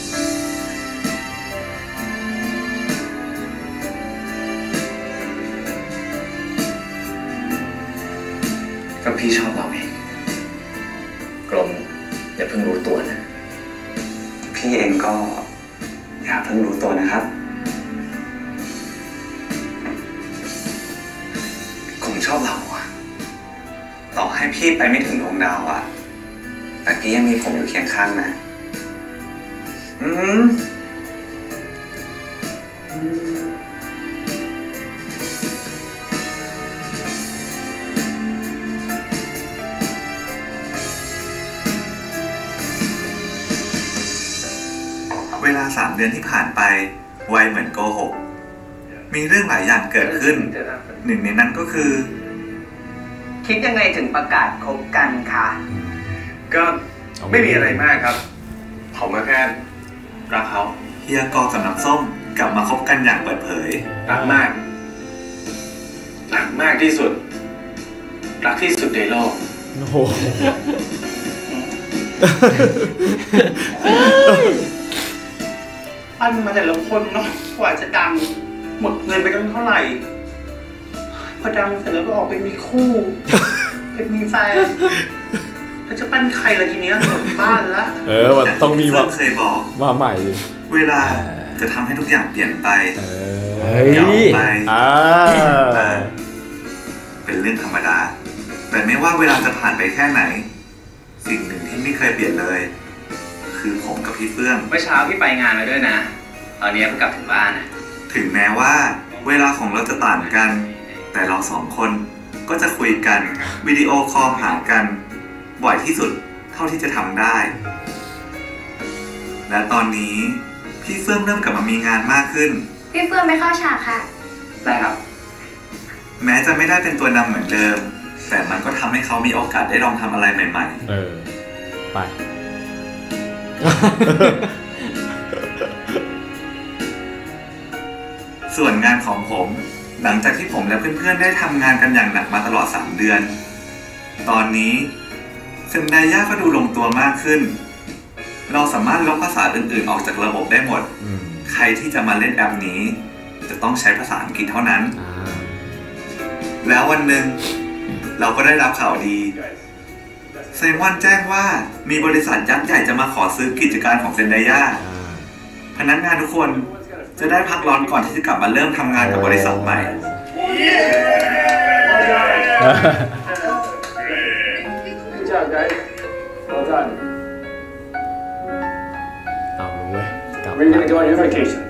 S5: ก็พี่ชอบเราเองกลมอย่าเพิ่งรู้ตัวนะ
S8: พี่เองก็อย่าเพิ่งรู้ตัวนะครับคงชอบเราอะต่อให้พี่ไปไม่ถึงดวงดาวอะแต่พี่ยังมีผมอยู่เคียงข้างนะอืมเวลาสามเดือนที่ผ่านไปไวเหมือนโกหกมีเรื่องหลายอย่างเกิดขึ้นหนึ่งในนั้นก็คือ
S11: คิดยังไงถึงประกาศคบกันคะ
S8: ก็ไม่มีอะไรมากครับผมก็แค่รักเขาเฮียกอกับน้ำส้มกลับมาคบกันอย่างเปิดเผยรักมากรักมากที่สุดรักที่สุดในโลก
S1: โอ้โห
S6: ปั้นมาแต่ละคนเนาะกว่าจะดังหมดเงินไปตั้งเท่าไหร่พอดังเสร็จแล้วก็ออกไปมีคู่ไปมีแฟนแล้วจะปั้นใครล่ะทีเนี้ยหมดบ้านละ
S1: เออมันต้องมีว่า
S8: เคยบอก
S1: ว่าใหม่
S8: เวลาจะทำให้ทุกอย่างเปลี่ยนไป
S1: เฮ้ย
S8: ไป
S1: อ่า
S8: เป็นเรื่องธรรมดาแต่ไม่ว่าเวลาจะผ่านไปแค่ไหนสิ่งหนึ่งที่ไม่เคยเปลี่ยนเลยคือผมกับพี่เฟื่อง
S5: เมื่อเช้าพี่ไปงานมาด้วยนะตอนนี้เพิ่งกลับถึงบ้านนะ
S8: ถึงแม้ว่าเวลาของเราจะต่างกันแต่เราสองคนก็จะคุยกันวิดีโอคอลหากันบ่อยที่สุดเท่าที่จะทำได้และตอนนี้พี่เฟื่องเริ่มกลับมามีงานมากขึ้น
S9: พี่เฟื่องไม่เข้าฉากค่ะ
S5: ได้ครับ
S8: แม้จะไม่ได้เป็นตัวนำเหมือนเดิมแต่มันก็ทำให้เขามีโอกาสได้ลองทำอะไรใหม่ๆ
S1: เออไป
S8: ส่วนงานของผมหลังจากที่ผมและเพื่อนๆได้ทำงานกันอย่างหนักมาตลอดสามเดือนตอนนี้เซนไดย่าก็ดูลงตัวมากขึ้นเราสามารถลบภาษาอื่นๆออกจากระบบได้หมดใครที่จะมาเล่นแอปนี้จะต้องใช้ภาษาอังกฤษเท่านั้นแล้ววันหนึ่งเราก็ได้รับข่าวดีเซมอนแจ้งว่ามีบริษัทยักษ์ใหญ่จะมาขอซื้อกิจการของเซนไดย่าพนักงานทุกคนจะได้พักร้อนก่อนที่จะกลับมาเริ่มทำงานกับบริษัทใหม่
S4: Good job, guys. Well done.
S2: เอาเว้ยกลับ
S4: Where are you gonna go on your vacation?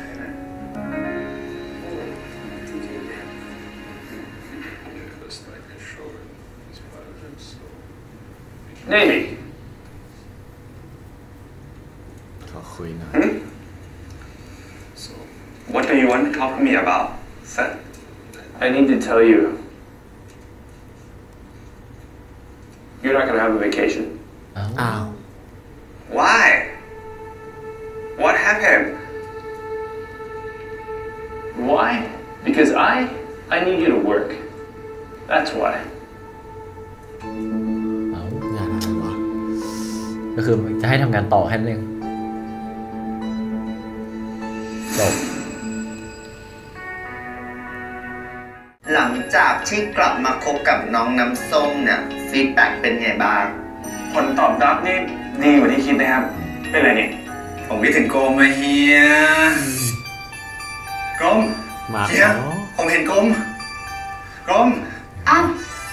S4: Navy.
S2: ขอคุยหน่อย
S5: Hmm? What do you want to talk to me about, sir?
S4: I need to tell you. You're not gonna have a vacation.
S2: อ้าว
S5: Why? What happened?
S4: Why? Because I, I need you to work. That's why.
S2: เอางานอะไรวะ
S1: ก็คือจะให้ทำงานต่อแค่นั้นเองจบ
S11: หลังจากที่กลับมาคบกับน้องน้ำส้มเนี่ยฟีดแบ็กเป็นไงบ้าง
S4: ผลตอบรับนี่ดีกว่าที่คิดนะครับ เป็นไรเนี่ย
S5: ผมคิดถึงโกมมาเฮียกรม
S2: มา
S5: เฮียผมเห็นกรมกรม
S9: อ้าว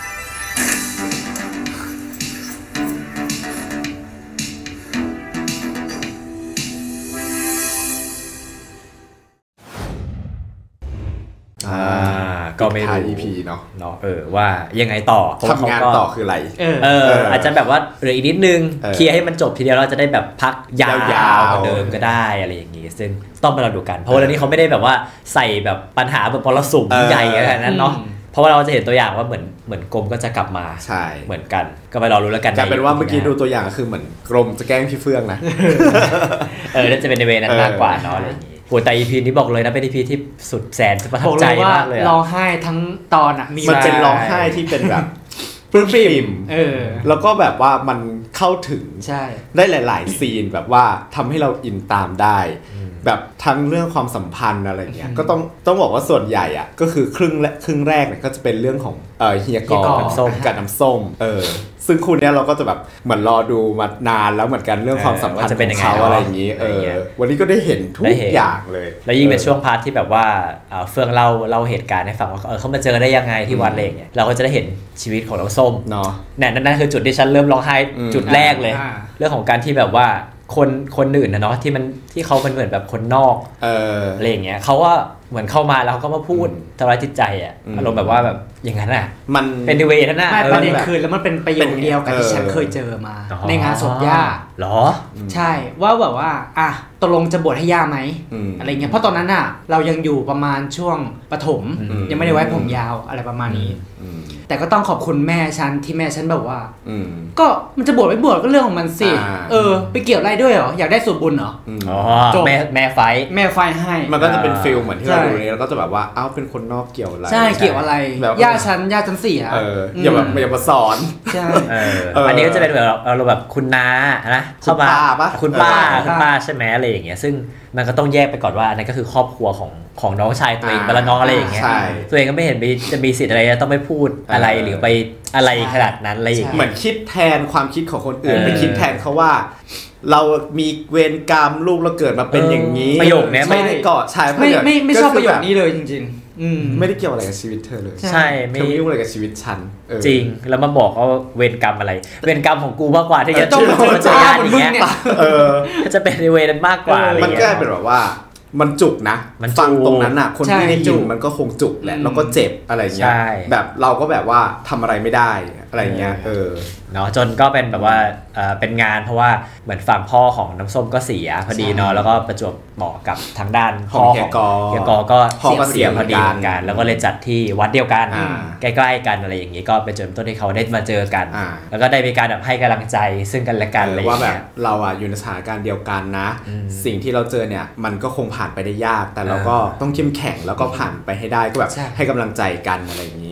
S1: อ่าก็ไม่
S2: ท้าย
S1: รู้
S2: อี พี เนาะ
S1: เนาะเออว่ายังไงต่อ
S2: ทำงานต่อคืออะไร
S1: เออเอออาจจะแบบว่าเหลืออีกนิดนึง
S2: เออ
S1: เคลียร์ให้มันจบทีเดียวเราจะได้แบบพักยาวย
S2: าวๆ
S1: กว่าเดิมก็ได้อะไรอย่างงี้ซึ่งต้องไปเราดูกันเพราะว่าเรื่องนี้เขาไม่ได้แบบว่าใส่แบบปัญหาแบบมรสุม
S2: เออ
S1: ใหญ่ขนาดนั้นเนาะเพราะว่าเราจะเห็นตัวอย่างว่าเหมือนเหมือนกรมก็จะกลับมา
S2: ใช่
S1: เหมือนกันก็ไปรอรู้แล้วกัน
S2: กลายเป็นว่าเมื่อกี้ดูตัวอย่างก็คือเหมือนกรมจะแกล้งพี่เฟื่องนะ
S1: เออน่าจะเป็นในเวนั้นมากกว่าเนาะอะไรอย่างงี้โหแต่ อี พี นี้บอกเลยนะเป็น อี พี ที่สุดแสนจะประทั
S12: บบ อก
S1: ใจ
S12: เลยว่าม
S1: ากเลย
S12: ร้อ
S1: อะ
S12: งไห้ทั้งตอนอ่ะมี
S2: มันเป็นร้องไห้ที่เป็นแบบปลื้มปิ่ม
S12: เออ
S2: แล้วก็แบบว่ามันเข้าถึง
S12: ใช่
S2: ได้หลาย ๆ ซีนแบบว่าทำให้เราอินตามได้ แบบทั้งเรื่องความสัมพันธ์อะไรเงี้ยก็ต้องต้องบอกว่าส่วนใหญ่อ่ะก็คือครึ่งและครึ่งแรกเนี่ยก็จะเป็นเรื่องของเอ่อเฮียกอ
S12: เฮียกอ
S2: น้ำส้มกับน้ำส้มเออซึ่งคู่เนี้ยเราก็จะแบบเหมือนรอดูมานานแล้วเหมือนกันเรื่องความสัมพันธ์ของเขาอะไรอย่างงี้เออวันนี้ก็ได้เห็นทุกอย่างเลย
S1: แล้วยิ่งเป็นช่วงพาร์ทที่แบบว่าเอ่อเฟื่องเล่าเล่าเหตุการณ์ให้ฟังว่าเออเขามาเจอได้ยังไงที่วัดอะไรอย่างเงี้ยเราก็จะได้เห็นชีวิตของน้ำส้ม
S2: เนาะ
S1: เนี่ยนั่นนั่นคือจุดที่ฉันเริ่มร้องไห้
S2: อืม
S1: จุดแรกเลย
S12: อ่า
S1: เรื่องของการที่แบบว่าคนคนอื่นนะเนาะที่มันที่เขาเป็นเหมือนแบบคนนอก
S2: เออ
S1: อะไรอย่างเงี้ยเขาว่าเหมือนเข้ามาแล้วเขาก็มาพูดทำร้ายจิตใจอ่ะ
S2: อืม
S1: อารมณ์แบบว่าแบบอย่างนั้นอ่ะ
S2: มัน
S1: เป็นเวนั่นน่ะ
S12: ไม่
S1: เออ
S12: ประเด็น
S1: แบบ
S12: คือแล้วมันเป็นประโยคเดียวกับที่ฉันเคยเจอมา
S1: อ๋อ
S12: ในงานศพย่า
S1: เหรอ
S12: ใช่ว่าแบบว่าอ่ะตกลงจะบวชให้ย่าไหม
S2: อืม
S12: อะไรเงี้ยเพราะตอนนั้นอ่ะเรายังอยู่ประมาณช่วงประถม
S2: อืม
S12: ยังไม่ได้ไว้ผมยาวอะไรประมาณนี้
S2: อืม
S12: แต่ก็ต้องขอบคุณแม่ฉันที่แม่ฉันแบบว่า
S2: อืม
S12: ก็มันจะบวชไม่บวชก็เรื่องของมันสิ
S2: อ่า
S12: เออไปเกี่ยวอะไรด้วยเหรออยากได้ส่วนบุญเหรอ
S2: อืม
S1: อ๋อ
S12: จบ
S1: แม่แม่ไฟท์
S12: แม่ไฟให้
S2: มันก็จะเป็นฟิลเหมือนที่เรา
S12: ใช่
S2: ดูนี้แล้วก็จะแบบว่าอ้าวเป็นคนนอกเกี่ยวอะไร
S12: ใช่เกี่ยวอะไร
S2: แบบ
S12: ย่าฉันย่าฉันเสีย
S2: เอออย่าแบบอย่ามาสอน
S12: ใช่
S1: เออ
S2: เอออั
S1: อันนี้ก็จะเป็นแบบเราแบบคุณน้านะ
S2: คุณป้าปะ
S1: คุณป้า
S12: เออ
S1: คุณป้าใช่ไหมอะไรอย่างเงี้ยซึ่งมันก็ต้องแยกไปก่อนว่าอันนั้นก็คือครอบครัวของของน้องชายตัวเอง
S2: อ่า
S1: ไปแล้วน้องอะไรอย่างเงี้ย
S2: ใช่
S1: ตัวเองก็ไม่เห็นมีจะมีสิทธิ์อะไรต้องไปพูดอะไร
S2: เออ
S1: หรือไปอะไรขนาดนั้นอะไรอย่าง
S2: เหมื
S1: เงี้ย
S2: อนคิดแทนความคิดของคนอื่น
S1: เออ
S2: ไปคิดแทนเขาว่า เรามีเวรกรรมลูกเราเกิดมาเป็นอย่างนี้
S1: ประโยคเนี้ย
S2: ไม่ได้เกาะชาย
S12: ไม่ไม่ไม่ชอบประโยค
S2: ก็
S12: นี้เลยจริงๆอืม
S2: คือแบบไม่ได้เกี่ยวอะไรกับชีวิตเธอเลย
S1: ใช่ไม่
S2: เธอไม่ยุ่งอะไรกับชีวิตฉันเออ
S1: จริงแล้วมาบอกว่าเวรกรรมอะไร เวรกรรมของกูมากกว่าที่จะ
S12: ต้อง
S1: เจอเจอญาติอย่างเงี้ย
S12: เนี่ย
S2: เออ
S1: ก็จะเป็นในเวรนั้นมากกว่าอะไร
S2: มัน
S1: เงี้
S2: ก็
S1: ย
S2: เป็นแบบว่ามันจุกนะ
S1: มันจุก
S2: ฟังตรงนั้นน่ะ คน
S12: ใช่
S2: ที่ได้
S12: จุ
S2: ยิน
S12: ก
S2: มันก็คงจุกแหละ
S12: อืม
S2: แล้วก็เจ็บอะไรเงี้ย
S1: ใช่
S2: แบบเราก็แบบว่าทำอะไรไม่ได้อะไรเงี้ยเออ
S1: เนาะจนก็เป็นแบบว่าเอ่อเป็นงานเพราะว่าเหมือนฝั่งพ่อของน้ำส้มก็เสียพอดีเนาะแล้วก็ประจวบเหมาะกับทางด้านพ่อ
S2: ของเฮี
S1: ข
S2: ย
S1: อง
S2: กอ
S1: เฮียกอก็
S2: พ่อก็
S1: เสียพอดี
S2: เสีย
S1: เหมือนกันแล้วก็เลยจัดที่วัดเดียวกัน
S2: อ่า
S1: ใกล้ๆกันอะไรอย่างงี้ก็เป็นจุดเริ่มต้นที่เขาได้มาเจอกัน
S2: อ่า
S1: แล้วก็ได้มีการแบบให้กำลังใจซึ่งกันและกันอะไรอย่า
S2: ว่าง แบบ
S1: เงี้ย
S2: เราอ่ะอยู่ในสถานการณ์เดียวกันนะ
S1: อืม
S2: สิ่งที่เราเจอเนี่ยมันก็คงผ่านไปได้ยาก แต่เราก็
S1: อ่า
S2: ต้องเข้มแข็งแล้วก็ผ่านไปให้ได้ก็แบบ
S1: ใช่
S2: ให้กำลังใจกันอะไรอย่างนี้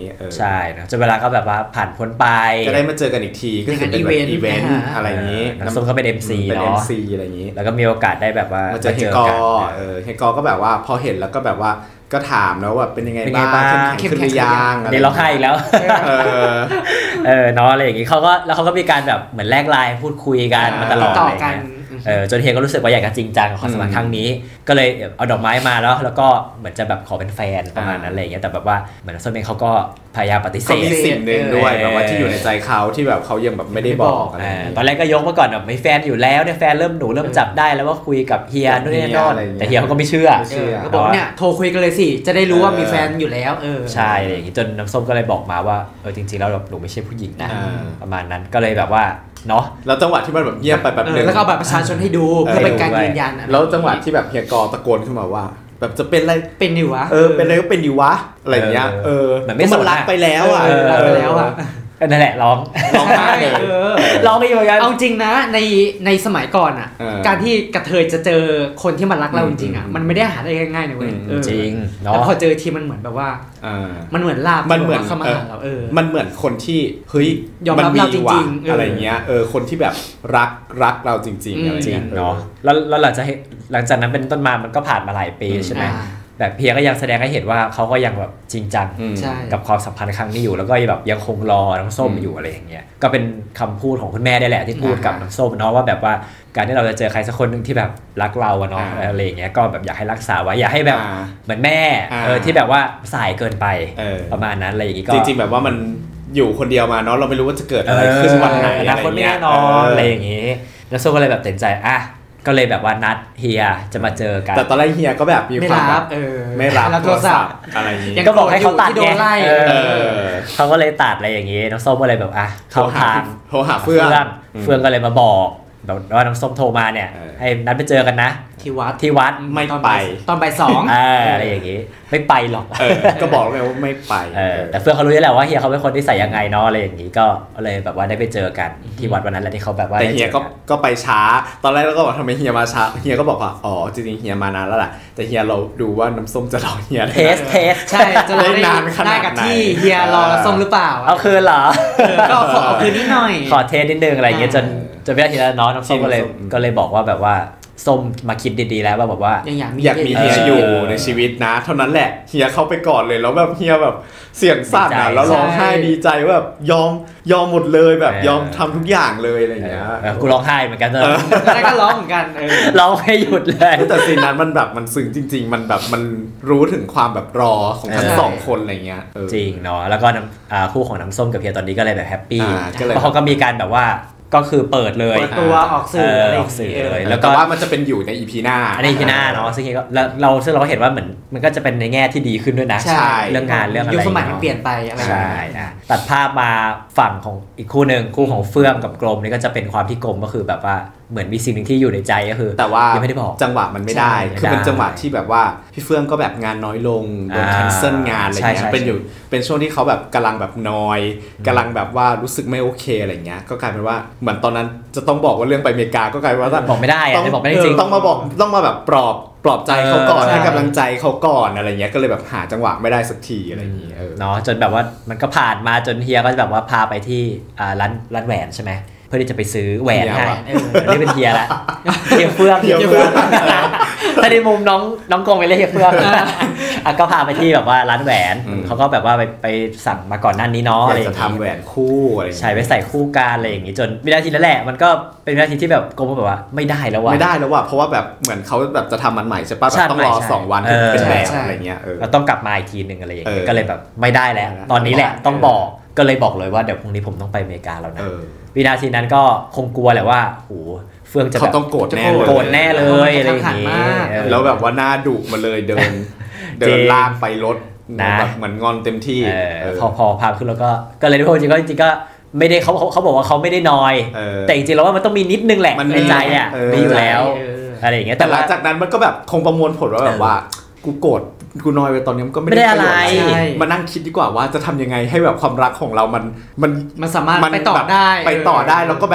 S1: ใช่นะจนเวลาก็แบบว่าผ่านพ้นไป
S2: ก็ได้มาเจอกันอีกทีก็คือเป็นแบบอีเวนต์อะไรอย่างนี้
S1: น้ำส้มก็เป็น เอ็ม ซี เนาะ
S2: เอ็ม ซี อะไรอย่างนี้
S1: แล้วก็มีโอกาสได้แบบว่า
S2: มาเจอเฮกอเออเฮกอก็แบบว่าพอเห็นแล้วก็แบบว่าก็ถามแล้วว่าเป็นยังไงบ้างเข้มแข็งขึ้นหรือยัง
S1: เดี๋ยวเราให้อีกแล้วเออเออเนาะอะไรอย่างงี้เขาก็แล้วเขาก็มีการแบบเหมือนแลกไลน์พูดคุยกันมาตลอดอะไรอย่างเงี้ยเออจนเฮียก็รู้สึกว่าอยากจะจริงจังกับความสัมพันธ์ครั้งนี้ก็เลยเอาดอกไม้มาแล้วแล้วก็เหมือนจะแบบขอเป็นแฟนประมาณนั้นอะไรอย่างเงี้ยแต่แบบว่าเหมือนส้มเองเขาก็พยายามปฏิเสธ
S2: มีสิ่งหนึ่งด้วยแบบว่าที่อยู่ในใจเขาที่แบบเขายังแบบไม่ได้บอกอะไร
S1: ตอนแรกก็ยกมาก่อนแบบมีแฟนอยู่แล้วเนี่ยแฟนเริ่มหนูเริ่มจับได้แล้วว่าคุยกับเฮียนู่นนี่นั่นแต่เฮียเขาก็ไม่เชื่อ
S12: ก็บอกเนี่ยโทรคุยกันเลยสิจะได้รู้ว่ามีแฟนอยู่แล้วเออ
S1: ใช่อะไรอย่างงี้จนน้ำส้มก็เลยบอกมาว่าเออจริงๆแล้วหนูไม่ใช่ผู้หญิงนะประมาณนั้นก็เลยแบบว่าเนาะ
S2: แล้วจังหวะที่มันแบบเงียบไปแบบนึง
S12: แล้วก็แบบประชาชนให้ดูเพื่อเป็นการยืนยัน
S2: แล้วจังหวะที่แบบเฮียกอตะโกนขึ้นมาว่าแบบจะเป็นอะไร
S12: เป็นอยู่วะ
S2: เออเป็นอะไรก็เป็นอยู่วะอะไรเงี้ยเออ
S1: เหมือนไม่สน
S2: รักไปแล้วอ่ะ
S12: รักไปแล้วอ่ะ
S1: นั่นแหละร้อง
S2: ร้องไห้
S1: ร้องอยู่เหมือนกัน
S12: เอาจริงนะในในสมัยก่อนอ่ะการที่กระเทยจะเจอคนที่มันรักเราจริงๆอ่ะมันไม่ได้หาได้ง่ายๆนะเว้ย
S1: จริงเนาะ
S12: แต่พอเจอทีมันเหมือนแบบว่ามันเหมือนลาบ
S2: มันเหมือน
S12: เข้ามาหาเราเออ
S2: มันเหมือนคนที่เฮ้ย
S12: ยอมรับเราจริงๆ
S2: อะไรเงี้ยเออคนที่แบบรักรักเราจริงๆอะไร
S1: จริง
S2: เนาะ
S1: แล้วแล้วหลังจากหลังจากนั้นเป็นต้นมามันก็ผ่านมาหลายปีใช่ไหมแบบเพียก็ยังแสดงให้เห็นว่าเขาก็ยังแบบจริงจังกับความสัมพันธ์ครั้งนี้อยู่แล้วก็แบบยังคงรอน้ำส้มอยู่อะไรอย่างเงี้ยก็เป็นคำพูดของคุณแม่ได้แหละที่พูดกับน้ำส้มเนาะว่าแบบว่าการที่เราจะเจอใครสักคนนึงที่แบบรักเราอะเนาะอะไรอย่างเงี้ยก็แบบอยากให้รักษาไว้อย่าให้แบบเหมือนแม่เออที่แบบว่าสายเกินไปประมาณนั้นอะไรอย่างงี้ก็
S2: จริงๆแบบว่ามันอยู่คนเดียวมาเนาะเราไม่รู้ว่าจะเกิดอะไรขึ้นวันไหนอะไร
S1: อย่างเงี้ยอะไรอย่างงี้น้ำส้มก็เลยแบบตัดใจอ่ะก็เลยแบบว่านัดเฮียจะมาเจอกัน
S2: แต่ตอนแรกเฮียก็แบบมีความแบบไม่รับ
S12: โทรศัพท์
S2: อะไรอย่างงี้
S1: ก็บอกให้เขาตัดไงเขาก็เลยตัดอะไรอย่างงี้น้องส้มก็เลยแบบอ่ะเข้าทาง
S2: โทรหาเฟื่อง
S1: เฟื่องก็เลยมาบอกแบบว่าน้องส้มโทรมาเนี่ยให้นัดไปเจอกันนะ
S12: ที่วัด
S1: ที่วัด
S2: ไม่ไป
S12: ตอนบ่ายสอง
S1: อะไรอย่างงี้ไม่ไปหรอก
S2: ก็บอกเลยว่าไม่ไป
S1: แต่เฟื่องเขารู้แล้วแหละว่าเฮียเขาเป็นคนที่ใส่ยังไงเนาะอะไรอย่างงี้ก็เลยแบบว่าได้ไปเจอกันที่วัดวันนั้นแหละที่เขาแบบว่า
S2: แต่เฮียก็ก็ไปช้าตอนแรกเราก็บอกทำไมเฮียมาช้าเฮียก็บอกว่าอ๋อจริงๆเฮียมานานแล้วแหละแต่เฮียเราดูว่าน้ำส้มจะรอเฮีย
S1: เทสเทส
S12: ใช่จะรอได้นานขนาดไหนที่เฮียรอส้มหรือเปล่า
S1: เอาคืนเหรอ
S12: ก็ขอเอาคืนนิดหน่อย
S1: ขอเทสนิดนึงอะไรอย่างเงี้ยจนจนวินาทีนั้นน้องน้ำส้มก็เลยก็เลยบอกว่าแบบว่าส้มมาคิดดีๆแล้วว่าแบบว่า
S2: อยากมีอยากมีเฮียอยู่ในชีวิตนะเท่านั้นแหละเฮียเข้าไปก่อนเลยแล้วแบบเฮียแบบเสียงสั่นอ่ะแล้วร้องไห้ดีใจว่าแบบยอมยอมหมดเลยแบบยอมทำทุกอย่างเลยอะไรอย่างเงี้ย
S1: กูร้องไห้เหมือนกันเลย
S12: แล้วก็ร้องเหมือนกัน
S1: ร้องไม่หยุดเลย
S2: แต่ซีนนั้นมันแบบมันซึ้งจริงๆมันแบบมันรู้ถึงความแบบรอของทั้งสองคนอะไรเงี้ย
S1: จริงเนาะแล้วก็คู่ของน้ำส้มกับเฮียตอนนี้ก็เลยแบบแฮปปี้เพราะเขาก็มีการแบบว่าก็คือเปิดเลย
S12: เปิดตัวออกสื่ออะไร
S1: ออกสื่อเลย
S2: แล้วก็ว่ามันจะเป็นอยู่ใน อี พี หน้า
S1: อันนี้ อี พี หน้าเนาะซึ่งแล้วเราซึ่งเราก็เห็นว่าเหมือนมันก็จะเป็นในแง่ที่ดีขึ้นด้วยนะเรื่องงานเรื่องอะไร
S12: ยุคสมัยมันเปลี่ยนไปอะไร
S1: ใช่ตัดภาพมาฝั่งของอีกคู่นึงคู่ของเฟื่องกับกรมนี่ก็จะเป็นความที่กรมก็คือแบบว่าเหมือนมีสิ่งหนึ่งที่อยู่ในใจก็คือ
S2: แต่ว่า
S1: ยังไม่ได้บอก
S2: จังหวะมันไม่ได้คือเป็นจังหวะที่แบบว่าพี่เฟื่องก็แบบงานน้อยลงโดนแคนเซิลงานอะไรเงี้ยเป็นอยู่เป็นช่วงที่เขาแบบกำลังแบบนอยกำลังแบบว่ารู้สึกไม่โอเคอะไรเงี้ยก็กลายเป็นว่าเหมือนตอนนั้นจะต้องบอกว่าเรื่องไปอเมริกาก็กลายเป็นว่า
S1: บอกไม่ได้อะบอกไม่ได้จริง
S2: ต้องมาบอกต้องมาแบบปลอบปลอบใจเขาก่อนให้กำลังใจเขาก่อนอะไรเงี้ยก็เลยแบบหาจังหวะไม่ได้สักทีอะไรอย่างเงี้ย
S1: เนาะจนแบบว่ามันก็ผ่านมาจนเฮียก็แบบว่าพาไปที่ร้านร้านแหวนใช่ไหมเพื่อที่จะไปซื้อแหวนให้อันนี้เป็นเฮียละเฮียเฟื่องเฮียเฟื่องถ้าในมุมน้องน้องกงไปเรียกเฮียเฟื่องก็พาไปที่แบบว่าร้านแหวนเขาก็แบบว่าไปไปสั่งมาก่อนหน้านี้เนาะอะไร
S2: จะทำแหวนคู่อะไร
S1: ใช่ไปใส่คู่กันอะไรอย่างงี้จนวินาทีนั้นแหละมันก็เป็นวินาทีที่แบบกงแบบว่าไม่ได้แล้วว่ะ
S2: ไม่ได้แล้วว่ะเพราะว่าแบบเหมือนเขาแบบจะทำมันใหม่ใช่ป่ะแบบต้องรอสองวันเป็นแบบอะไรเงี้ย
S1: เราต้องกลับมาอีกทีนึงอะไรอย่างเงี้ยก็เลยแบบไม่ได้แล้วตอนนี้แหละต้องบอกก็เลยบอกเลยว่าเดี๋ยวพรุ่งนี้ผมต้องไปอเมริกาแล้วนะวินาทีนั้นก็คงกลัวแหละว่าโหเฟื่องจะ
S2: เขาต้องโกรธแน่เลย
S1: โกรธแน่เลยอะไรอย่างงี้
S2: แล้วแบบว่าหน้าดุมาเลยเดินเดินลากไปรถแบบเหมือนงอนเต็มที่
S1: พอพอพาขึ้นแล้วก็ก็เลยพูดจริงก็จริงก็ไม่ได้เขาเขาบอกว่าเขาไม่ได้นอยแต่จริงๆแล้วว่ามันต้องมีนิดนึงแหละในใจอ่ะมีอยู่แล้วอะไรอย่างเงี้ย
S2: แต่หลังจากนั้นมันก็แบบคงประมวลผลว่าแบบว่ากูโกรธกูนอยไปตอนนี้มันก็ไม่ได้
S1: อะไร
S2: มานั่งคิดดีกว่าว่าจะทำยังไงให้แบบความรักของเรามันมัน
S12: มันสามารถไปต่อได้
S2: ไปต่อได้แล้วก็แบบ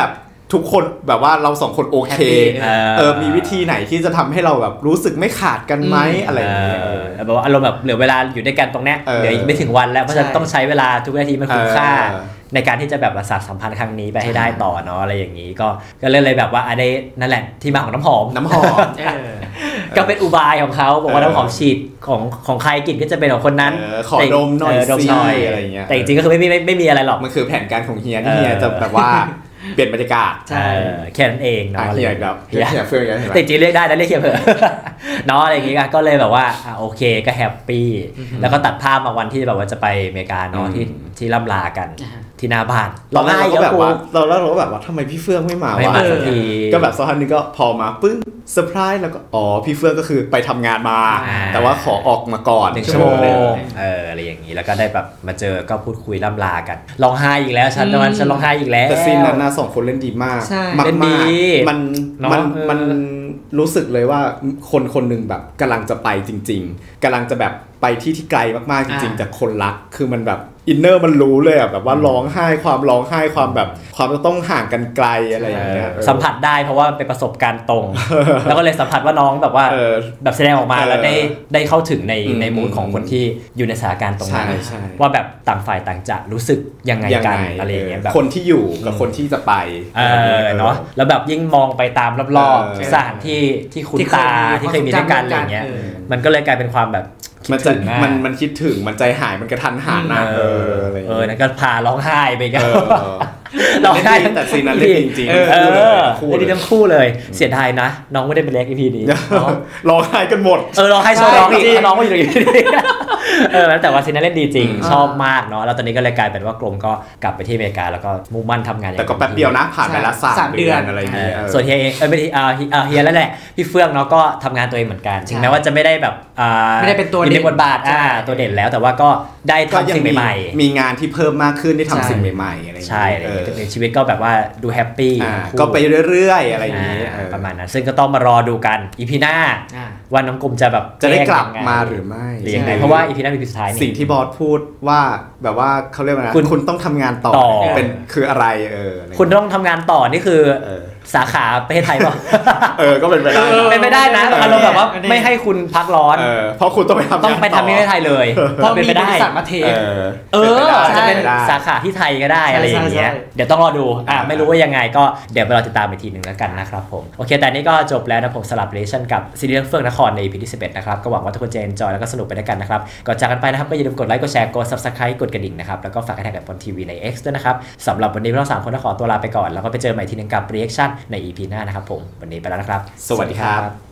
S2: ทุกคนแบบว่าเราสองคนโอเคเออมีวิธีไหนที่จะทำให้เราแบบรู้สึกไม่ขาดกันไหมอะไรอย่างเงี้ย
S1: แบบว่าอารมณ์แบบเหลือเวลาอยู่ด้วยกันตรงเนี้ยเหลืออีกไม่ถึงวันแล้วเพราะฉะนั้นต้องใช้เวลาทุกนาทีมันคุ้มค่าในการที่จะแบบประสานสัมพันธ์ครั้งนี้ไปให้ได้ต่อเนาะอะไรอย่างนี้ก็ก็เลยเลยแบบว่าอันนี้นั่นแหละที่มาของน้ำหอม
S2: น้ำหอม
S1: ก็เป็นอุบายของเขาบอกว่าน้ำหอมฉีดของของใครกลิ่นก็จะเป็นของคนนั้น
S2: ขอดมหน่อยสิอะไรเงี้ย
S1: แต่จริงๆก็คือไม่ไม่ไม่มีอะไรหรอก
S2: มันคือแผนการของเฮียที่เฮียจะแบบว่าเปลี่ยนบรรยากาศ
S1: ใช่แค่นั้นเองเนาะ
S2: เฮียแบบเฮียเฟื่องยังไง
S1: แต่จริงเรียกได้นะเรียกเฮียเผื่อเนาะอะไรอย่างงี้ก็เลยแบบว่าโอเคก็แฮปปี้แล้วก็ตัดภาพมาวันที่แบบว่าจะไปอเมริกาเนาะที่ที่ล่ำลากันที่หน้าบ้าน
S2: เราได้ก็แบบว่าเราแล้วเราก็แบบว่าทำไมพี่เฟื่องไม่มาวะก็แบบสักพักนึงก็พอมาปึ้งเซอร์ไพรส์แล้วก็อ๋อพี่เฟื่องก็คือไปทำงานมาแต่ว่าขอออกมาก่อน
S1: หนึ่งชั่วโมงเอออะไรอย่างนี้แล้วก็ได้แบบมาเจอก็พูดคุยล่ำลากันร้องไห้อีกแล้วฉันตอนนั้นฉันร้องไห้อีกแล้ว
S2: แต่ซีนนั้นนะสองคนเล่นดีมาก
S1: เล่นดี
S2: มันมันมันรู้สึกเลยว่าคนคนหนึ่งแบบกำลังจะไปจริงๆกำลังจะแบบไปที่ที่ไกลมากๆจริงๆแต่คนรักคือมันแบบอินเนอร์มันรู้เลยอ่ะแบบว่าร้องไห้ความร้องไห้ความแบบความต้องห่างกันไกลอะไรอย่างเงี้ย
S1: สัมผัสได้เพราะว่าเป็นประสบการณ์ตรงแล้วก็เลยสัมผัสว่าน้องแบบว่าแบบแสดงออกมาแล้วได้ได้เข้าถึงในในมูดของคนที่อยู่ในสถานการณ์ตรงนั้นว่าแบบต่างฝ่ายต่างจะรู้สึกยังไงกันอะไรอย่างเงี้ยแบบ
S2: คนที่อยู่กับคนที่จะไป
S1: เนาะแล้วแบบยิ่งมองไปตามรอบๆสถานที่ที่คุ้นตาที่เคยมีด้วยกันอะไรอย่างเงี้ยมันก็เลยกลายเป็นความแบบ
S2: มันจะมันมันคิดถึงมันใจหายมันกระทันหันนะเอออะไร
S1: เออนั่นก็พาร้องไห้ไปกัน
S2: ร้องไห้แต่ซีนนั้นเล่นจริงๆ
S1: เออคู่เลยทั้งคู่เลยเสียดายนะน้องไม่ได้เป็นเล็ก อี พี นี้
S2: ร้องไห้กันหมด
S1: เออร้องไห้โชว์ร้องอีกน้องก็อยู่อี พี นี้เออแต่ว่าซีนนั้นเล่นดีจริงชอบมากเนาะแล้วตอนนี้ก็เลยกลายเป็นว่ากลมก็กลับไปที่อเมริกาแล้วก็มุ่งมั่นทำงาน
S2: แต่ก็แป๊บเดียวนะผ่านไปละสามเดือนอะไรอย่างเงี้ย
S1: ส่วนเฮียเองเออไม่เออเฮียแล้วแหละพี่เฟื่องเนาะก็ทำงานตัวเองเหมือนกันถึงแม้ว่าจะไม่ได้แบบ
S12: ไม่ได้เป็นตัว
S1: ในบทบาทอ่าตัวเด่นแล้วแต่ว่าก็ได้ทำสิ่งใหม่
S2: ๆมีงานที่เพิ่มมากขึ้นได้ทำสิ่งใหม่ๆอะไรอย่างเงี้ย
S1: ใช่ในชีวิตก็แบบว่าดูแฮปปี้
S2: ก็ไปเรื่อยๆอะไรอย่างนี้
S1: ประมาณนั้นซึ่งก็ต้องมารอดูกันอีพีหน้าว่าน้องกลุ่มจะแบบ
S2: จะได้กลับมาหรือไม่
S1: หรือยังไงเพราะว่าอีพีหน้าเป็นอีพีสุดท้าย
S2: สิ่งที่บอสพูดว่าแบบว่าเขาเรียกว่าอะไรคุณต้องทำงานต่อเป็นคืออะไรเออ
S1: คุณต้องทำงานต่อนี่คือสาขาประเทศไทยป่ะ
S2: เออก็เป็นไปได้
S1: เป็นไปได้นะอารมณ์แบบว่าไม่ให้คุณพักร้อน
S2: เพราะคุณต้องไปทำ
S1: ต้องไปทำที่ประเทศไทยเลย
S12: เพราะมีบริษัทมาเท
S1: เออจะเป็นสาขาที่ไทยก็ได้อะไรอย่างเงี้ยเดี๋ยวต้องรอดูอ่ะไม่รู้ว่ายังไงก็เดี๋ยวไปรอติดตามอีกทีนึงแล้วกันนะครับผมโอเคแต่นี่ก็จบแล้วนะผมสลับเรชั่นกับซีรีส์เฟื่องนครใน อี พี ที่สิบเอ็ดนะครับก็หวังว่าทุกคนจะ enjoy แล้วก็สนุกไปด้วยกันนะครับก่อนจากกันไปนะครับก็อย่าลืมกดไลค์กดแชร์กด Subscribe กดกระดิ่งนะครับแล้วก็ฝากแท็กกับบนทีวีใน X ด้วยนะครับสำหรับวันนี้พวกเราสามคนต้องขอตัวลาไปก่อนแล้วก็ไปเจอใหม่ทีนึงกับ reaction ใน อี พี หน้านะครับผมวันนี้ไปแล้วนะครับ
S2: สวัสดีครับ